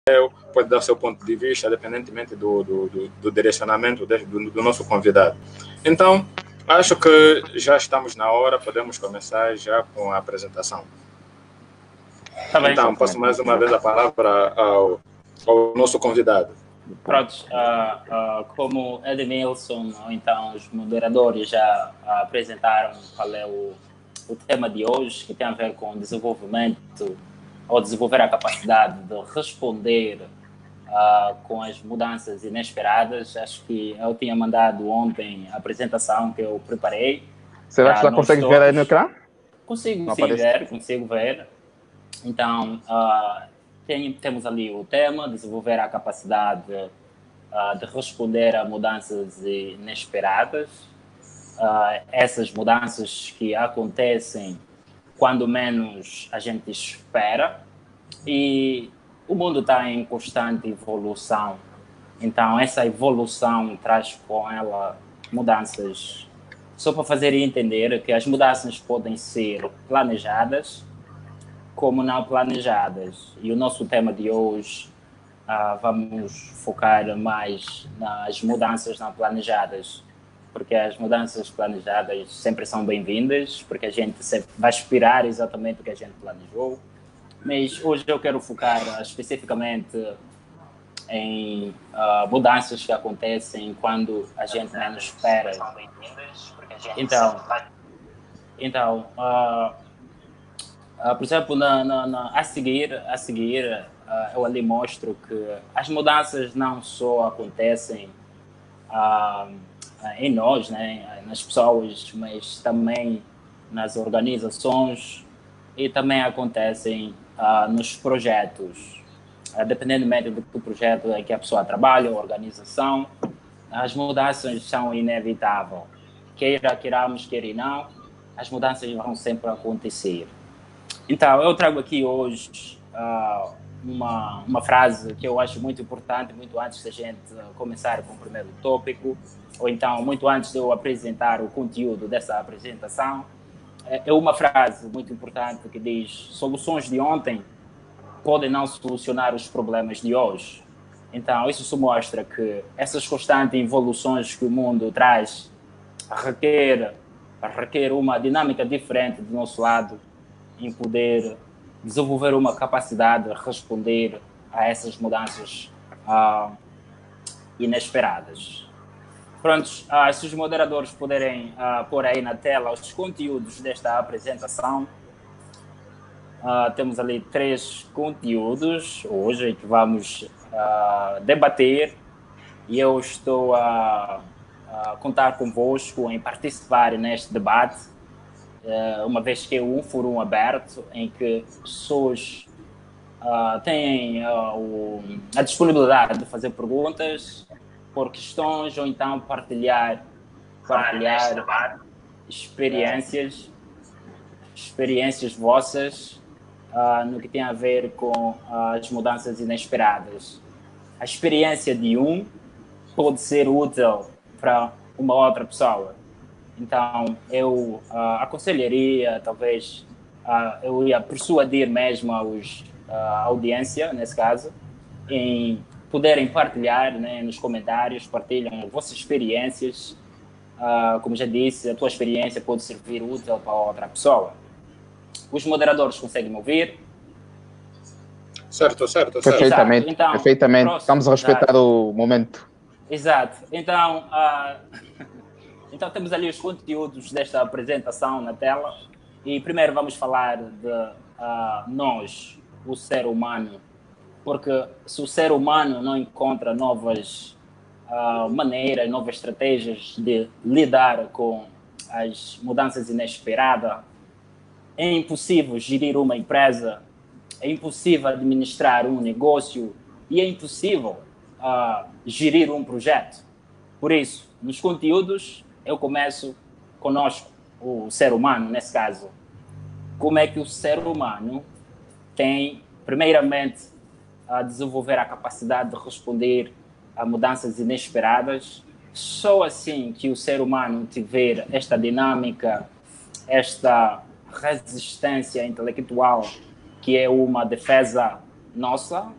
pode dar o seu ponto de vista, independentemente do direcionamento do nosso convidado. Então, acho que já estamos na hora, podemos começar já com a apresentação. Tá bem. Então, passo mais uma vez a palavra ao nosso convidado. Pronto, como Edmilson, ou então os moderadores já apresentaram qual é o tema de hoje, que tem a ver com desenvolvimento, ou desenvolver a capacidade de responder com as mudanças inesperadas. Acho que eu tinha mandado ontem a apresentação que eu preparei. Será que já consegue ver aí no ecrã? Consigo ver. Então, temos ali o tema, desenvolver a capacidade de responder a mudanças inesperadas. Essas mudanças que acontecem quando menos a gente espera, e o mundo está em constante evolução. Então, essa evolução traz com ela mudanças. Só para fazer entender que as mudanças podem ser planejadas como não planejadas. E o nosso tema de hoje, vamos focar mais nas mudanças não planejadas, porque as mudanças planejadas sempre são bem-vindas, porque a gente sempre vai aspirar exatamente o que a gente planejou. Mas hoje eu quero focar especificamente em mudanças que acontecem quando a gente menos espera. Então, por exemplo, a seguir, eu ali mostro que as mudanças não só acontecem em nós, né, nas pessoas, mas também nas organizações, e também acontecem nos projetos. Dependendo do projeto em que a pessoa trabalha, a organização, as mudanças são inevitáveis. Queiramos, não, as mudanças vão sempre acontecer. Então, eu trago aqui hoje uma frase que eu acho muito importante, muito antes da gente começar com o primeiro tópico, ou então muito antes de eu apresentar o conteúdo dessa apresentação. É uma frase muito importante que diz: soluções de ontem podem não solucionar os problemas de hoje. Então, isso mostra que essas constantes evoluções que o mundo traz requer uma dinâmica diferente do nosso lado, em poder desenvolver uma capacidade de responder a essas mudanças inesperadas. Pronto, se os moderadores puderem pôr aí na tela os conteúdos desta apresentação. Temos ali 3 conteúdos hoje que vamos debater, e eu estou a contar convosco em participar neste debate, uma vez que é um fórum aberto em que pessoas têm a disponibilidade de fazer perguntas por questões, ou então partilhar experiências vossas no que tem a ver com as mudanças inesperadas. A experiência de pode ser útil para uma outra pessoa. Então, eu aconselharia, talvez, eu ia persuadir mesmo a audiência, nesse caso, em poderem partilhar, né, nos comentários, partilham as vossas experiências. Como já disse, a tua experiência pode servir útil para outra pessoa. Os moderadores conseguem me ouvir? Certo. Perfeitamente, então, perfeitamente. Próximo, estamos a respeitar o momento. Exato. Então, então, temos ali os conteúdos desta apresentação na tela. E primeiro vamos falar de nós, o ser humano. Porque se o ser humano não encontra novas maneiras, novas estratégias de lidar com as mudanças inesperadas, é impossível gerir uma empresa, é impossível administrar um negócio e é impossível gerir um projeto. Por isso, nos conteúdos, eu começo conosco, o ser humano, nesse caso. Como é que o ser humano tem, primeiramente, a desenvolver a capacidade de responder a mudanças inesperadas? Só assim que o ser humano tiver esta dinâmica, esta resistência intelectual, que é uma defesa nossa,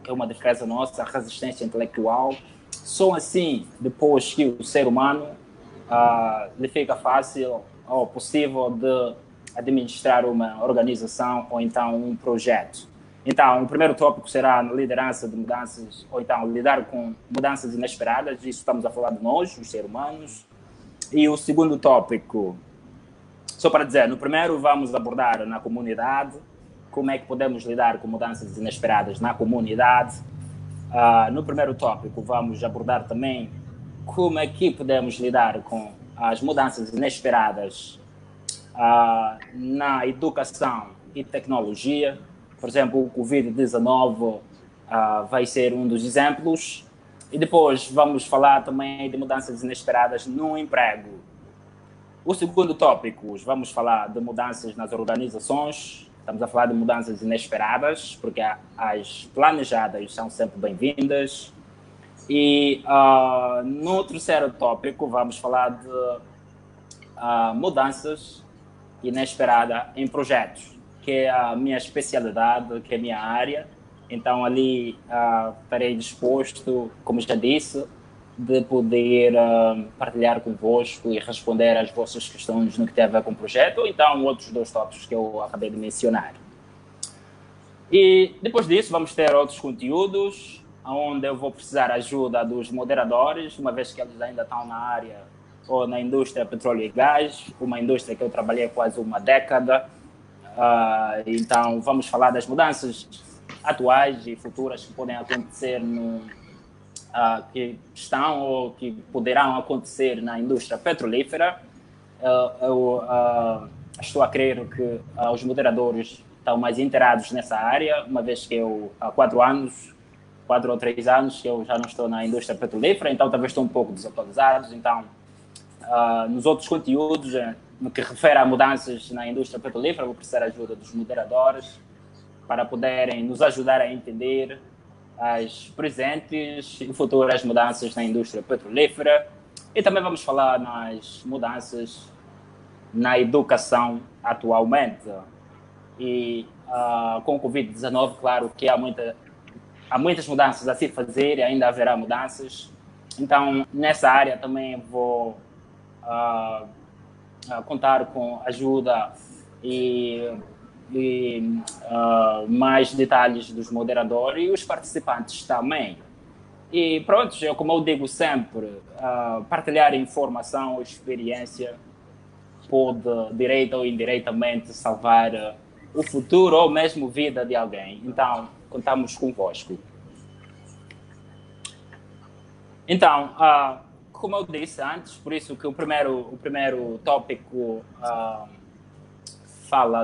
que é uma defesa nossa, a resistência intelectual. Só assim, depois que o ser humano lhe fica fácil ou possível de administrar uma organização ou então um projeto. Então, o primeiro tópico será a liderança de mudanças, ou então lidar com mudanças inesperadas. Isso estamos a falar de nós, os seres humanos. E o segundo tópico, só para dizer, no primeiro vamos abordar na comunidade, como é que podemos lidar com mudanças inesperadas na comunidade. No primeiro tópico vamos abordar também como é que podemos lidar com as mudanças inesperadas na educação e tecnologia. Por exemplo, o Covid-19 vai ser um dos exemplos. E depois vamos falar também de mudanças inesperadas no emprego. O segundo tópico, vamos falar de mudanças nas organizações. Estamos a falar de mudanças inesperadas, porque as planejadas são sempre bem-vindas. E no terceiro tópico, vamos falar de mudanças inesperadas em projetos, que é a minha especialidade, que é a minha área. Então, ali estarei disposto, como já disse, de poder partilhar convosco e responder às vossas questões no que tem a ver com o projeto, ou então outros dois tópicos que eu acabei de mencionar. E depois disso, vamos ter outros conteúdos, onde eu vou precisar ajuda dos moderadores, uma vez que eles ainda estão na área ou na indústria petróleo e gás, uma indústria que eu trabalhei quase uma década. Então, vamos falar das mudanças atuais e futuras que podem acontecer, que estão ou que poderão acontecer na indústria petrolífera. Eu estou a crer que os moderadores estão mais inteirados nessa área, uma vez que eu há 4 ou 3 anos que eu já não estou na indústria petrolífera, então talvez estou um pouco desatualizados. Então, nos outros conteúdos, no que refere a mudanças na indústria petrolífera, vou precisar da ajuda dos moderadores para poderem nos ajudar a entender as presentes e futuras mudanças na indústria petrolífera. E também vamos falar nas mudanças na educação atualmente. E com o Covid-19, claro que há muitas mudanças a se fazer e ainda haverá mudanças. Então, nessa área também vou contar com ajuda e mais detalhes dos moderadores e os participantes também. E pronto, como eu digo sempre, partilhar informação ou experiência pode, direita ou indiretamente, salvar o futuro ou mesmo vida de alguém. Então, contamos convosco. Então, como eu disse antes, por isso que o primeiro tópico fala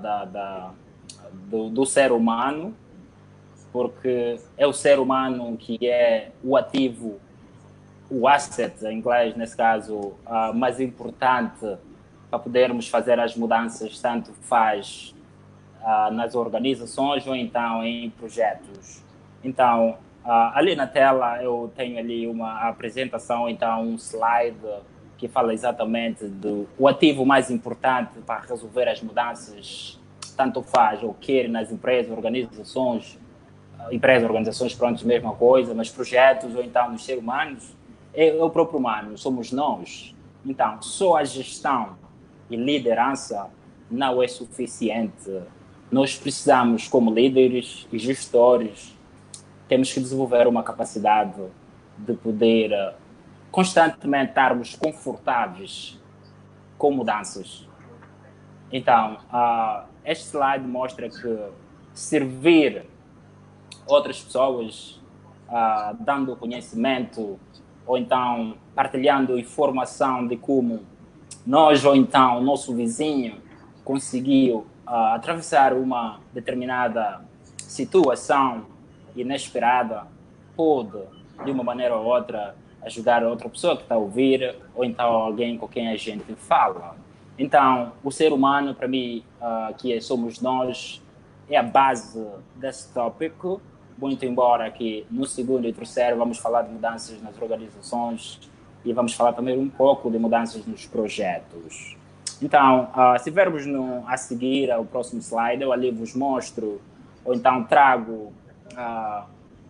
do ser humano, porque é o ser humano que é o ativo, o asset, em inglês, nesse caso, mais importante para podermos fazer as mudanças, tanto faz nas organizações ou então em projetos. Então, ali na tela eu tenho ali uma apresentação, então um slide que fala exatamente do ativo mais importante para resolver as mudanças, tanto faz ou quer nas empresas, organizações, pronto, mesma coisa, mas projetos ou então nos seres humanos, é o próprio humano, somos nós. Então, só a gestão e liderança não é suficiente. Nós precisamos, como líderes e gestores, temos que desenvolver uma capacidade de poder constantemente estarmos confortáveis com mudanças. Então, este slide mostra que servir outras pessoas, dando conhecimento ou então partilhando informação de como nós ou então o nosso vizinho conseguiu atravessar uma determinada situação inesperada, pode, de uma maneira ou outra, ajudar outra pessoa que está a ouvir, ou então alguém com quem a gente fala. Então, o ser humano, para mim, que somos nós, é a base desse tópico, muito embora que no segundo e terceiro vamos falar de mudanças nas organizações e vamos falar também um pouco de mudanças nos projetos. Então, se vermos a seguir ao próximo slide, eu ali vos mostro, ou então trago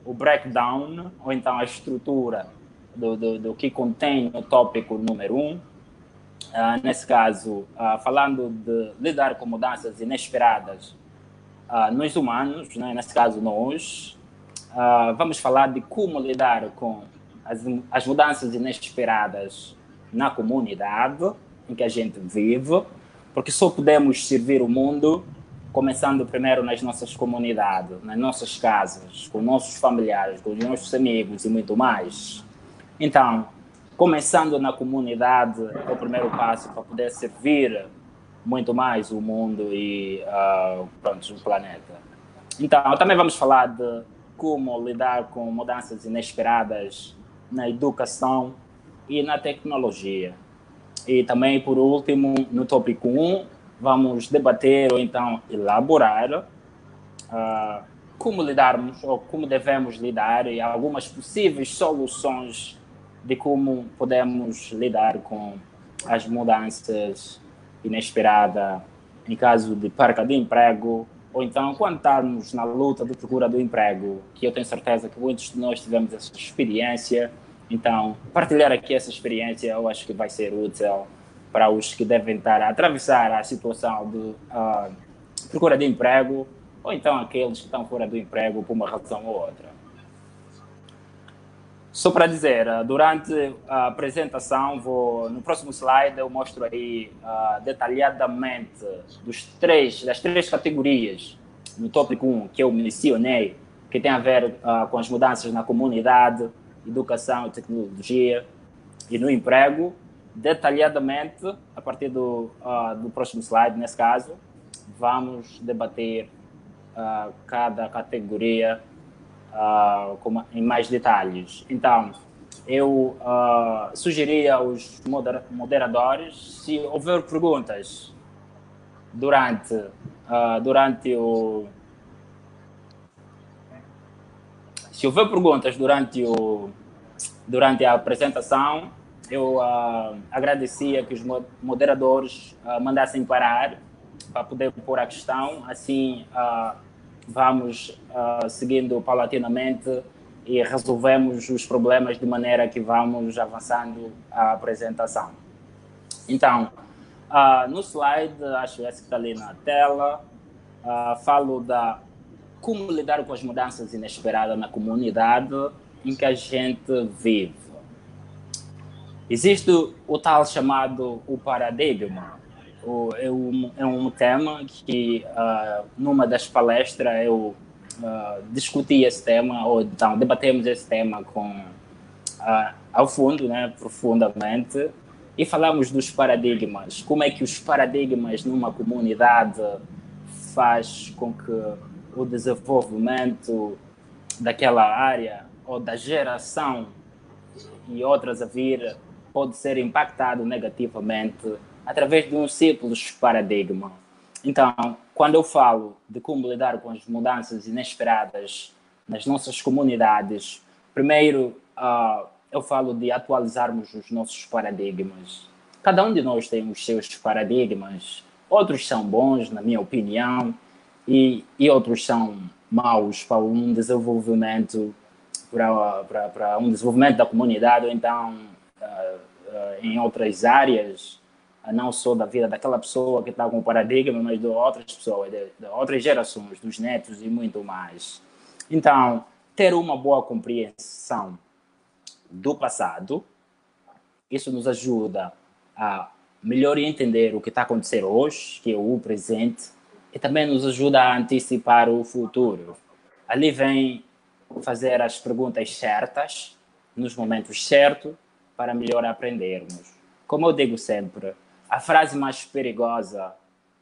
o breakdown, ou então a estrutura do que contém o tópico número 1. Nesse caso, falando de lidar com mudanças inesperadas nos humanos, né? Nesse caso nós, vamos falar de como lidar com as mudanças inesperadas na comunidade em que a gente vive, porque só podemos servir o mundo começando primeiro nas nossas comunidades, nas nossas casas, com nossos familiares, com os nossos amigos e muito mais. Então, começando na comunidade é o primeiro passo para poder servir muito mais o mundo e pronto, o planeta. Então, também vamos falar de como lidar com mudanças inesperadas na educação e na tecnologia. E também, por último, no tópico 1, vamos debater ou então elaborar como lidarmos ou como devemos lidar e algumas possíveis soluções de como podemos lidar com as mudanças inesperadas em caso de perca de emprego ou então quando estamos na luta de procura do emprego, que eu tenho certeza que muitos de nós tivemos essa experiência. Então, partilhar aqui essa experiência eu acho que vai ser útil para os que devem estar a atravessar a situação de procura de emprego ou então aqueles que estão fora do emprego por uma razão ou outra. Só para dizer, durante a apresentação, no próximo slide eu mostro aí detalhadamente das três categorias no tópico 1 que eu mencionei, que tem a ver com as mudanças na comunidade, educação e tecnologia e no emprego, detalhadamente, a partir do próximo slide, nesse caso, vamos debater cada categoria em mais detalhes. Então, eu sugeria aos moderadores, se houver perguntas durante o... Se houver perguntas durante a apresentação, eu agradecia que os moderadores mandassem parar para poder pôr a questão. Assim, vamos seguindo paulatinamente e resolvemos os problemas de maneira que vamos avançando a apresentação. Então, no slide, acho esse que está ali na tela, falo como lidar com as mudanças inesperadas na comunidade em que a gente vive. Existe o tal chamado o paradigma. É um tema que, numa das palestras, eu discuti esse tema, ou então debatemos esse tema ao fundo, né, profundamente, e falamos dos paradigmas. Como é que os paradigmas numa comunidade faz com que o desenvolvimento daquela área ou da geração e outras a vir pode ser impactado negativamente através de um simples paradigma. Então, quando eu falo de como lidar com as mudanças inesperadas nas nossas comunidades, primeiro eu falo de atualizarmos os nossos paradigmas. Cada um de nós tem os seus paradigmas. Outros são bons, na minha opinião, e outros são maus para um desenvolvimento para um desenvolvimento da comunidade, ou então em outras áreas, não só da vida daquela pessoa que está com o paradigma, mas de outras pessoas, de outras gerações, dos netos e muito mais. Então, ter uma boa compreensão do passado, isso nos ajuda a melhor entender o que está acontecendo hoje, que é o presente, e também nos ajuda a antecipar o futuro. Ali vem fazer as perguntas certas, nos momentos certos, para melhor aprendermos. Como eu digo sempre, a frase mais perigosa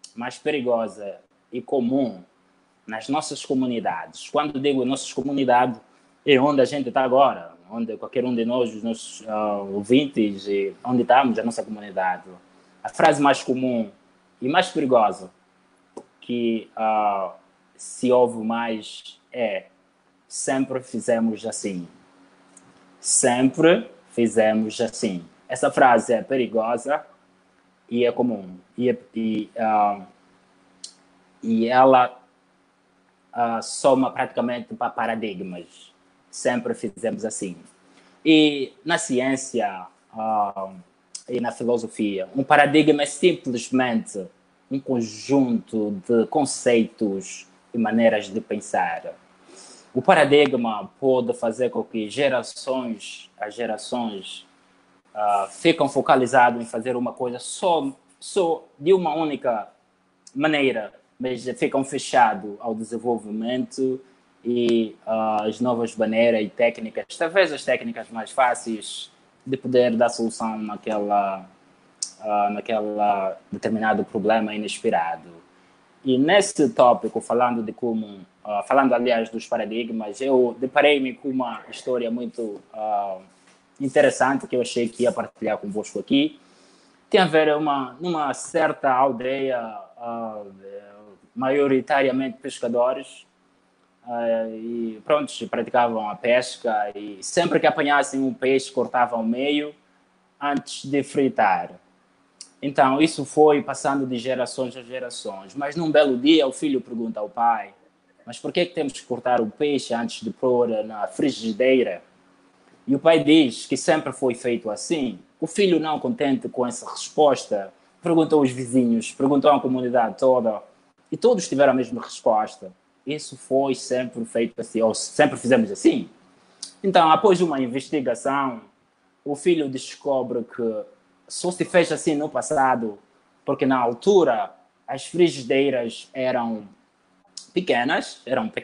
e comum nas nossas comunidades, quando digo nossas comunidades, é onde a gente está agora, onde qualquer um de nós, os nossos ouvintes, e onde estamos, a nossa comunidade. A frase mais comum e mais perigosa que se ouve mais é: sempre fizemos assim. Sempre fizemos assim. Essa frase é perigosa e é comum. E ela soma praticamente para paradigmas. sempre fizemos assim. E na ciência e na filosofia, um paradigma é simplesmente um conjunto de conceitos e maneiras de pensar. O paradigma pode fazer com que gerações ficam focalizados em fazer uma coisa só de uma única maneira, mas ficam fechados ao desenvolvimento e as novas maneiras e técnicas, talvez as técnicas mais fáceis de poder dar solução naquela determinado problema inesperado. E nesse tópico, falando aliás dos paradigmas, eu deparei-me com uma história muito interessante que eu achei que ia partilhar convosco aqui. Tem a ver numa certa aldeia, maioritariamente pescadores, e pronto, praticavam a pesca e sempre que apanhassem um peixe cortavam ao meio antes de fritar. Então isso foi passando de gerações a gerações, mas num belo dia o filho pergunta ao pai: mas por que temos que cortar o peixe antes de pôr na frigideira? E o pai diz que sempre foi feito assim. O filho, não contente com essa resposta, perguntou aos vizinhos, perguntou à comunidade toda, e todos tiveram a mesma resposta: isso foi sempre feito assim, ou sempre fizemos assim. Então, após uma investigação, o filho descobre que só se fez assim no passado, porque na altura as frigideiras eram pequenas,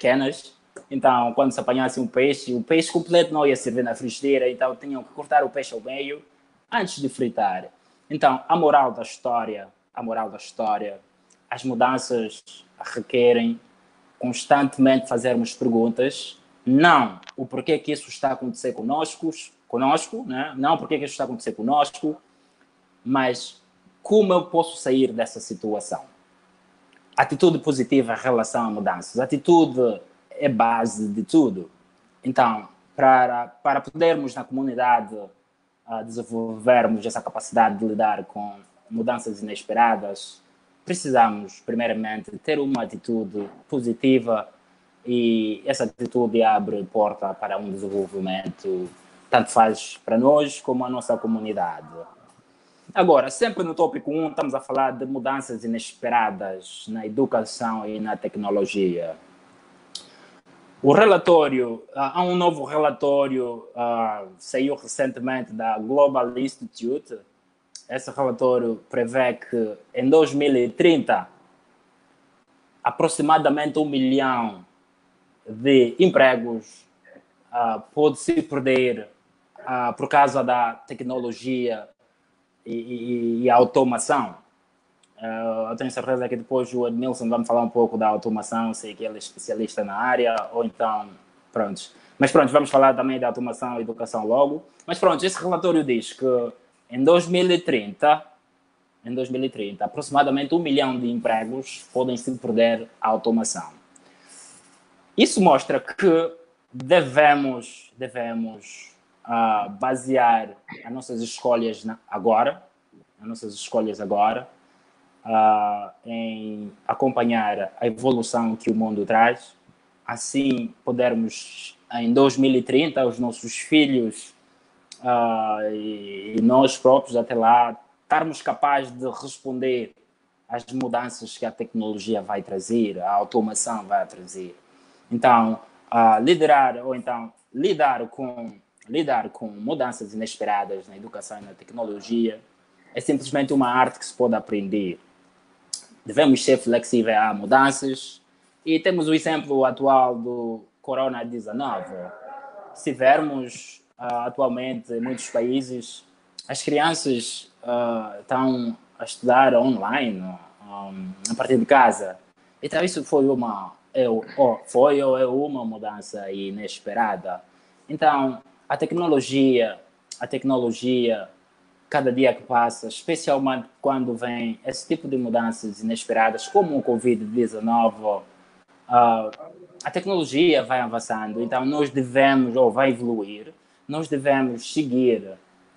então quando se apanhasse o peixe completo não ia servir na frigideira, então tinham que cortar o peixe ao meio antes de fritar. Então, a moral da história, as mudanças requerem constantemente fazermos perguntas, não o porquê que isso está a acontecer conosco, né? Não porquê que isso está a acontecer conosco, mas como eu posso sair dessa situação. Atitude positiva em relação a mudanças. Atitude é base de tudo. Então, para podermos na comunidade desenvolvermos essa capacidade de lidar com mudanças inesperadas, precisamos, primeiramente, ter uma atitude positiva, e essa atitude abre porta para um desenvolvimento, tanto faz para nós como a nossa comunidade. Agora, sempre no tópico 1, estamos a falar de mudanças inesperadas na educação e na tecnologia. Há um novo relatório, saiu recentemente da Global Institute. Esse relatório prevê que em 2030, aproximadamente 1 milhão de empregos pode se perder por causa da tecnologia e a automação. Eu tenho certeza que depois o Edmilson vai me falar um pouco da automação, sei que ele é especialista na área, ou então, pronto. Mas pronto, vamos falar também da automação e educação logo. Mas pronto, esse relatório diz que em 2030, aproximadamente 1 milhão de empregos podem se perder à automação. Isso mostra que devemos basear as nossas escolhas agora, em acompanhar a evolução que o mundo traz, assim podermos, em 2030, os nossos filhos e nós próprios até lá, estarmos capazes de responder às mudanças que a tecnologia vai trazer, a automação vai trazer. Então, lidar com mudanças inesperadas na educação e na tecnologia é simplesmente uma arte que se pode aprender. Devemos ser flexíveis a mudanças, e temos o exemplo atual do Corona-19. Se vermos, atualmente, em muitos países, as crianças estão a estudar online, a partir de casa. Então, isso foi uma mudança inesperada. Então, a tecnologia, cada dia que passa, especialmente quando vem esse tipo de mudanças inesperadas, como o Covid-19, a tecnologia vai avançando. Então, vai evoluir, nós devemos seguir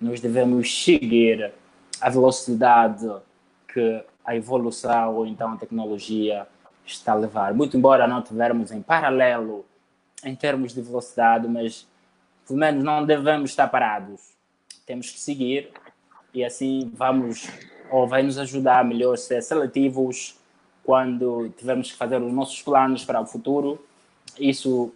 a velocidade que a evolução ou então a tecnologia está a levar. Muito embora não tivermos em paralelo em termos de velocidade, mas pelo menos não devemos estar parados. Temos que seguir e assim vai nos ajudar a melhor ser seletivos quando tivermos que fazer os nossos planos para o futuro. Isso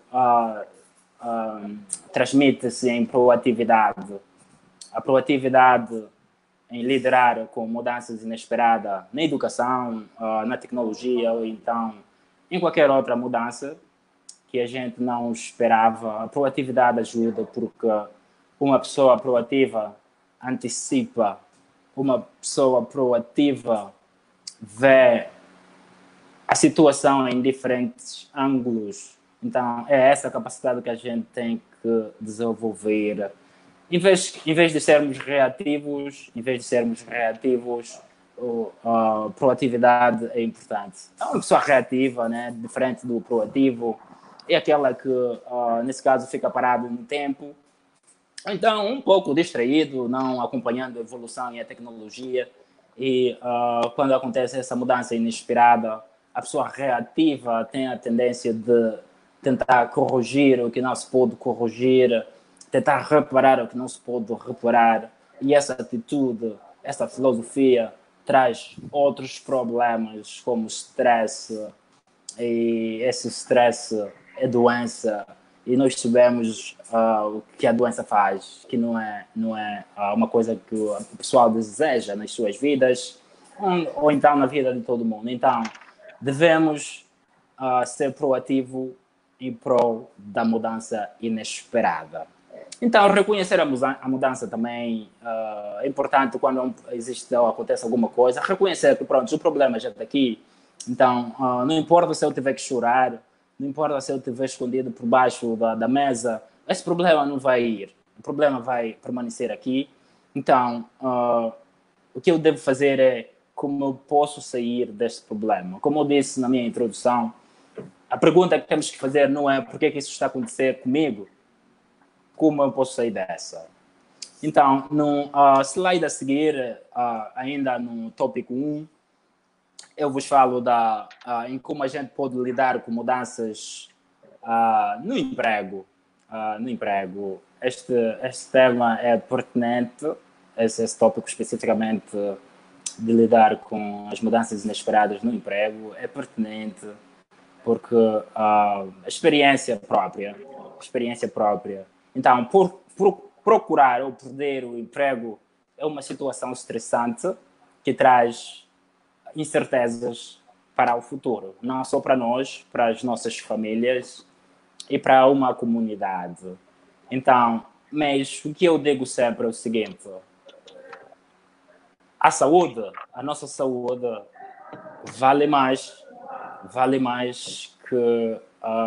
transmite-se em proatividade. A proatividade em liderar com mudanças inesperadas na educação, na tecnologia ou então em qualquer outra mudança que a gente não esperava. A proatividade ajuda porque uma pessoa proativa antecipa, uma pessoa proativa vê a situação em diferentes ângulos. Então, é essa capacidade que a gente tem que desenvolver. Em vez de sermos reativos, a proatividade é importante. É uma pessoa reativa, né, diferente do proativo, é aquela que, nesse caso, fica parado no tempo. Então, um pouco distraído, não acompanhando a evolução e a tecnologia. E quando acontece essa mudança inesperada, a pessoa reativa tem a tendência de tentar corrigir o que não se pode corrigir, tentar reparar o que não se pode reparar. E essa atitude, essa filosofia, traz outros problemas, como stress. E esse stress é doença. E nós sabemos o que a doença faz, que não é uma coisa que o pessoal deseja nas suas vidas, ou então na vida de todo mundo. Então, devemos ser proativo em prol da mudança inesperada. Então, reconhecer a mudança também é importante quando existe ou acontece alguma coisa. Reconhecer que, pronto, o problema já está aqui. Então, não importa se eu tiver que chorar, não importa se eu estiver escondido por baixo da mesa, esse problema não vai ir. O problema vai permanecer aqui. Então, o que eu devo fazer é como eu posso sair deste problema. Como eu disse na minha introdução, a pergunta que temos que fazer não é por que isso está a acontecer comigo, como eu posso sair dessa. Então, no slide a seguir, ainda no tópico 1, eu vos falo em como a gente pode lidar com mudanças no emprego. Este tema é pertinente, esse tópico especificamente de lidar com as mudanças inesperadas no emprego é pertinente porque experiência própria. Então, procurar ou perder o emprego é uma situação estressante que traz incertezas para o futuro, não só para nós, para as nossas famílias e para uma comunidade. Então, mas o que eu digo sempre é o seguinte: a nossa saúde vale mais que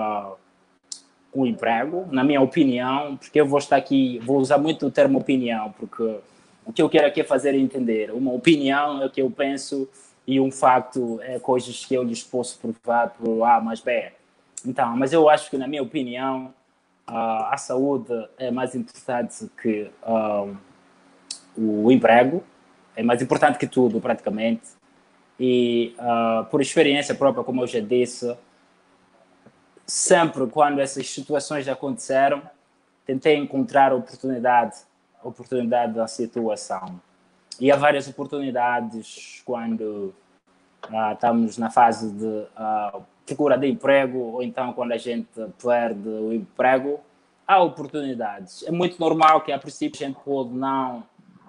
o emprego, na minha opinião, porque eu vou estar aqui, vou usar muito o termo opinião, porque o que eu quero aqui é fazer entender. Uma opinião é o que eu penso e um facto é coisas que eu lhes posso provar por A mais B. Então, mas eu acho que, na minha opinião, a saúde é mais importante que o emprego, é mais importante que tudo, praticamente. E, por experiência própria, como eu já disse, sempre quando essas situações aconteceram, tentei encontrar oportunidade da situação. E há várias oportunidades quando estamos na fase de procura de emprego, ou então quando a gente perde o emprego, há oportunidades. É muito normal que, a princípio, a gente pode não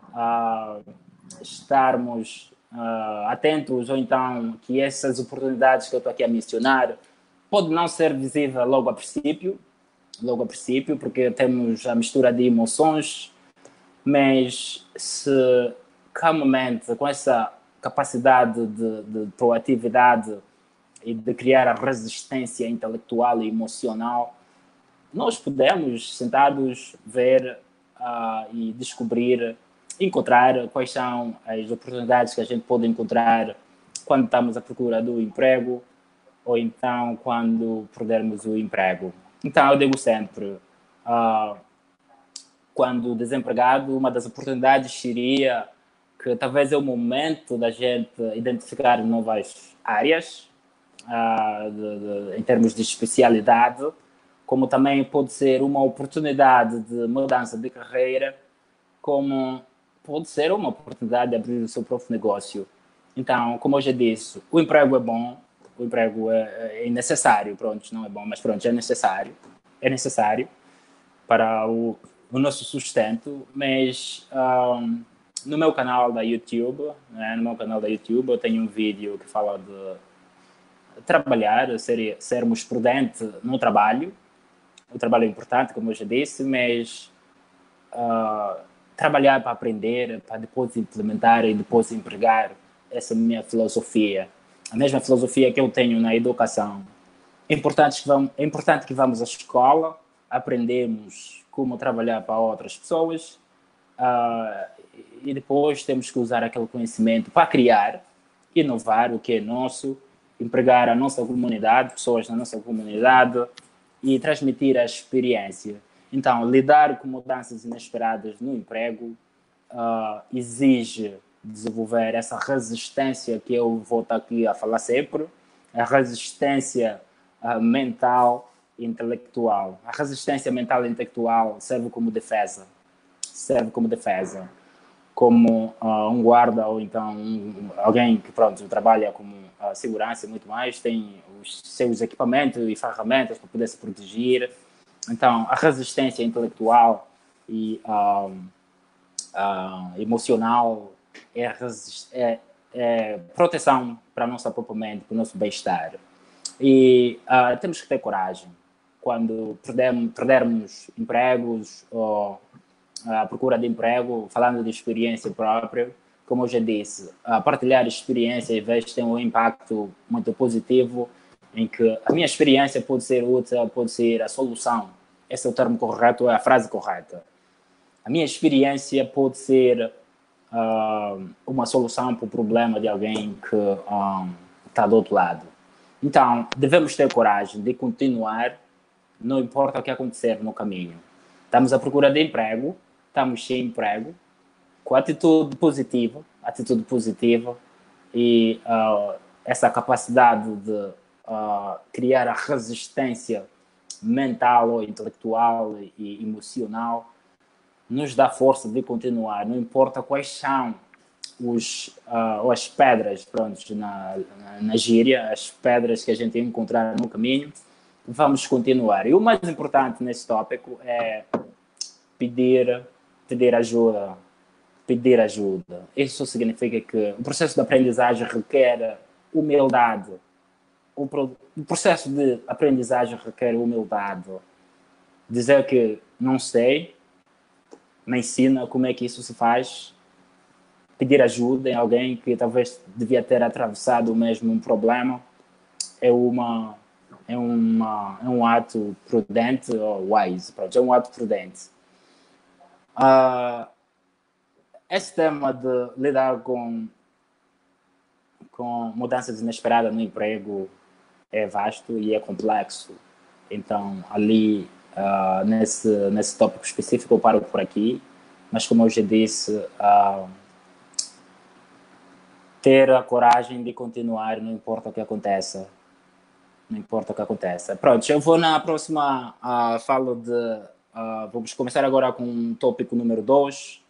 estarmos atentos, ou então que essas oportunidades que eu estou aqui a mencionar pode não ser visível logo a princípio, porque temos a mistura de emoções, mas se calmamente, com essa capacidade de proatividade e de criar a resistência intelectual e emocional, nós podemos, sentados, ver e descobrir, encontrar quais são as oportunidades que a gente pode encontrar quando estamos à procura do emprego ou então quando perdermos o emprego. Então, eu digo sempre, quando desempregado, uma das oportunidades seria que talvez é o momento da gente identificar novas áreas em termos de especialidade, como também pode ser uma oportunidade de mudança de carreira, como pode ser uma oportunidade de abrir o seu próprio negócio. Então, como eu já disse, o emprego é bom, o emprego é necessário, pronto, não é bom, mas pronto, é necessário para o nosso sustento, mas no meu canal da YouTube, né, eu tenho um vídeo que fala de trabalhar, sermos prudentes no trabalho. O trabalho é importante, como eu já disse, mas trabalhar para aprender, para depois implementar e depois empregar, essa é a minha filosofia. A mesma filosofia que eu tenho na educação. É importante que vamos à escola, aprendemos como trabalhar para outras pessoas e depois temos que usar aquele conhecimento para criar, inovar o que é nosso, empregar a nossa comunidade, pessoas na nossa comunidade e transmitir a experiência. Então, lidar com mudanças inesperadas no emprego exige desenvolver essa resistência que eu vou estar aqui a falar sempre, a resistência mental e intelectual. A resistência mental e intelectual serve como defesa. Como um guarda ou então alguém que trabalha como segurança e muito mais, tem os seus equipamentos e ferramentas para poder se proteger. Então, a resistência intelectual e emocional é proteção para a nossa própria mente, para o nosso bem-estar. E temos que ter coragem. Quando perdermos empregos ou a procura de emprego, falando de experiência própria, como eu já disse, partilhar experiência às vezes tem um impacto muito positivo, em que a minha experiência pode ser útil, pode ser a solução. Esse é o termo correto, é a frase correta. A minha experiência pode ser uma solução para o problema de alguém que está do outro lado. Então, devemos ter coragem de continuar, não importa o que acontecer no caminho. Estamos à procura de emprego, estamos sem emprego, com atitude positiva e essa capacidade de criar a resistência mental ou intelectual e emocional nos dá força de continuar, não importa quais são as pedras, na gíria, as pedras que a gente encontrar no caminho, vamos continuar. E o mais importante nesse tópico é pedir ajuda. Isso significa que o processo de aprendizagem requer humildade. O processo de aprendizagem requer humildade. Dizer que não sei, me ensina como é que isso se faz. Pedir ajuda em alguém que talvez devia ter atravessado o mesmo problema é um ato prudente ou wise. É um ato prudente. Esse tema de lidar com mudanças inesperadas no emprego é vasto e é complexo. Então, ali, nesse tópico específico, eu paro por aqui. Mas, como eu já disse, ter a coragem de continuar, não importa o que aconteça. Pronto, eu vou na próxima fala vamos começar agora com o tópico número 2.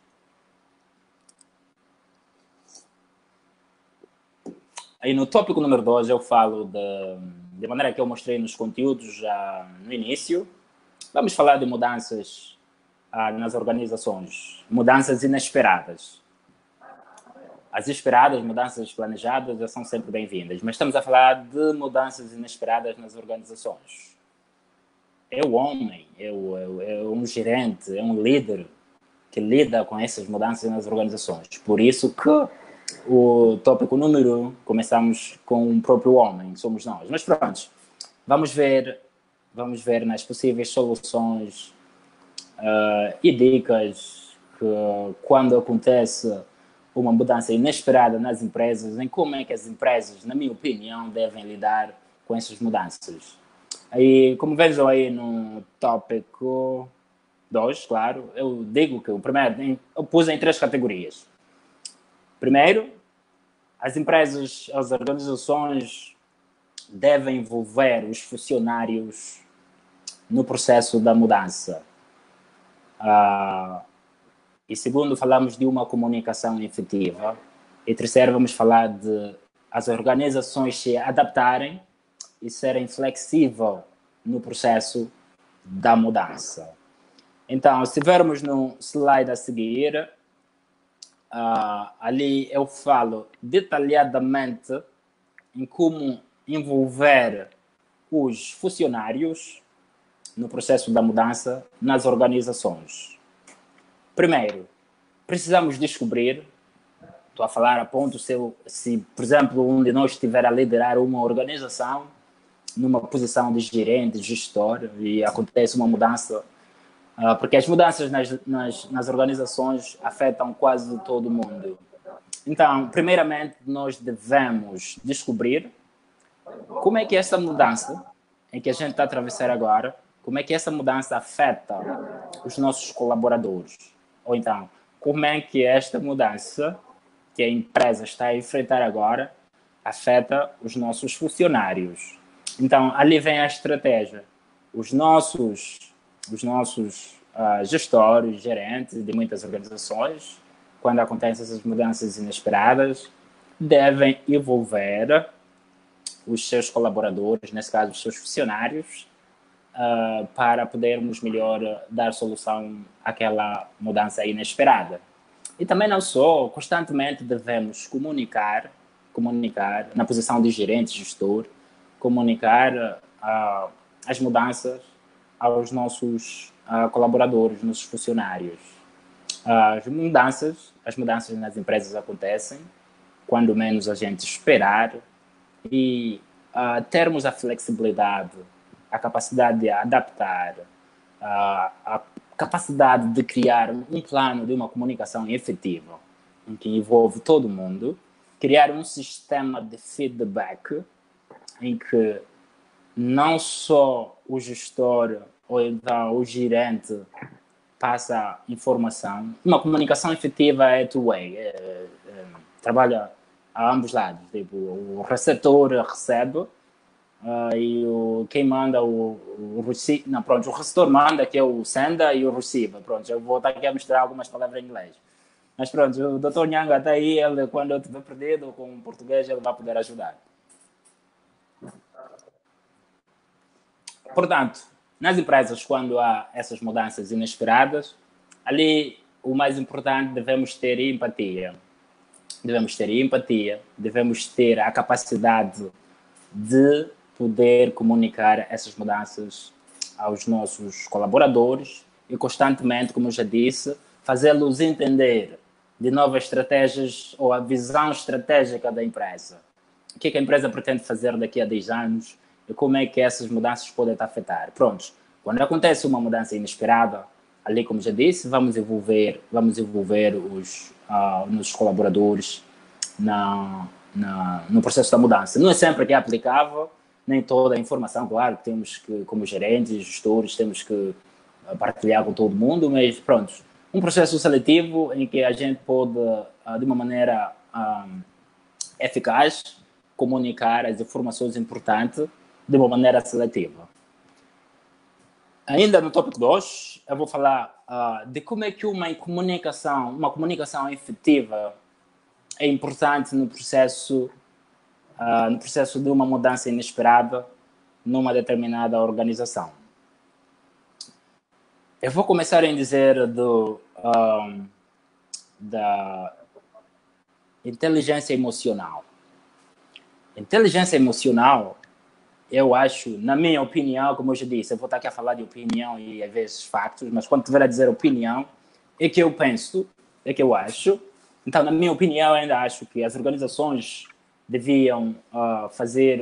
Aí no tópico número 2 eu falo de maneira que eu mostrei nos conteúdos já no início. Vamos falar de mudanças nas organizações, mudanças inesperadas. As esperadas, mudanças planejadas, já são sempre bem-vindas, mas estamos a falar de mudanças inesperadas nas organizações. É o homem, é um gerente, é um líder que lida com essas mudanças nas organizações. Por isso que o tópico número 1, começamos com o próprio homem, somos nós. Mas pronto, vamos ver nas possíveis soluções e dicas que quando acontece uma mudança inesperada nas empresas, em como é que as empresas, na minha opinião, devem lidar com essas mudanças. Aí, como vejam aí no tópico 2, claro, eu digo que o primeiro, eu pus em 3 categorias. Primeiro, as empresas, as organizações devem envolver os funcionários no processo da mudança. E segundo, falamos de uma comunicação efetiva. E terceiro, vamos falar de as organizações se adaptarem e serem flexíveis no processo da mudança. Então, se vermos no slide a seguir, ali eu falo detalhadamente em como envolver os funcionários no processo da mudança nas organizações. Primeiro, precisamos descobrir, estou a falar a ponto se, por exemplo, um de nós estiver a liderar uma organização numa posição de gerente, gestor, e acontece uma mudança, porque as mudanças nas organizações afetam quase todo mundo. Então, primeiramente, nós devemos descobrir como é que essa mudança em que a gente está a atravessar agora, como é que essa mudança afeta os nossos colaboradores. Ou então, como é que esta mudança que a empresa está a enfrentar agora afeta os nossos funcionários. Então, ali vem a estratégia. Os nossos gestores, gerentes de muitas organizações, quando acontecem essas mudanças inesperadas, devem envolver os seus colaboradores, nesse caso os seus funcionários, para podermos melhor dar solução àquela mudança inesperada. E também não só, constantemente devemos comunicar na posição de gerente, gestor, comunicar as mudanças aos nossos colaboradores, nossos funcionários. As mudanças nas empresas acontecem quando menos a gente esperar, e termos a flexibilidade, a capacidade de adaptar, a capacidade de criar um plano de uma comunicação efetiva, em que envolve todo mundo, criar um sistema de feedback em que não só o gestor ou então o gerente passa informação. Uma comunicação efetiva é two-way, trabalha a ambos lados. Tipo, o receptor recebe e quem manda o receptor manda, que é o sender, e o receiver. Pronto, eu vou estar aqui a misturar algumas palavras em inglês. Mas pronto, o Dr. Nhanga está aí, ele, quando eu estiver perdido com o português, ele vai poder ajudar. Portanto, nas empresas, quando há essas mudanças inesperadas, ali o mais importante, devemos ter empatia. Devemos ter a capacidade de poder comunicar essas mudanças aos nossos colaboradores e constantemente, como eu já disse, fazê-los entender de novas estratégias ou a visão estratégica da empresa. O que a empresa pretende fazer daqui a 10 anos e como é que essas mudanças podem afetar. Pronto, quando acontece uma mudança inesperada, ali, como já disse, vamos envolver os nossos colaboradores no processo da mudança. Não é sempre que é aplicável, nem toda a informação, claro, que temos que, como gerentes, gestores, temos que partilhar com todo mundo, mas pronto, um processo seletivo em que a gente pode, de uma maneira eficaz, comunicar as informações importantes de uma maneira seletiva. Ainda no tópico 2, eu vou falar de como é que uma comunicação efetiva é importante no processo de uma mudança inesperada numa determinada organização. Eu vou começar em dizer da inteligência emocional. Inteligência emocional, eu acho, na minha opinião, como eu já disse, eu vou estar aqui a falar de opinião e às vezes factos, mas quando tiver a dizer opinião, é que eu penso, é que eu acho. Então, na minha opinião, eu ainda acho que as organizações deviam fazer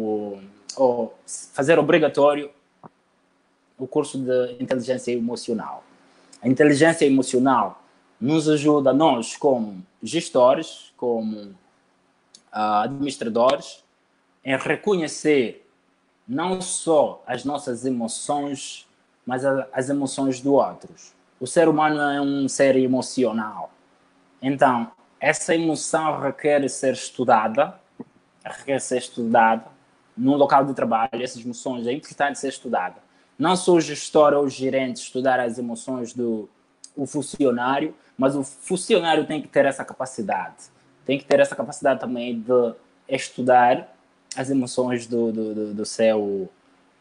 obrigatório o curso de inteligência emocional. A inteligência emocional nos ajuda, nós, como gestores, como administradores, em reconhecer não só as nossas emoções, mas as emoções do outros. O ser humano é um ser emocional. Então, essa emoção requer ser estudada num local de trabalho. Essas emoções é importante ser estudada. não só o gestor ou o gerente estudar as emoções do o funcionário, mas o funcionário tem que ter essa capacidade. Tem que ter essa capacidade também de estudar as emoções do seu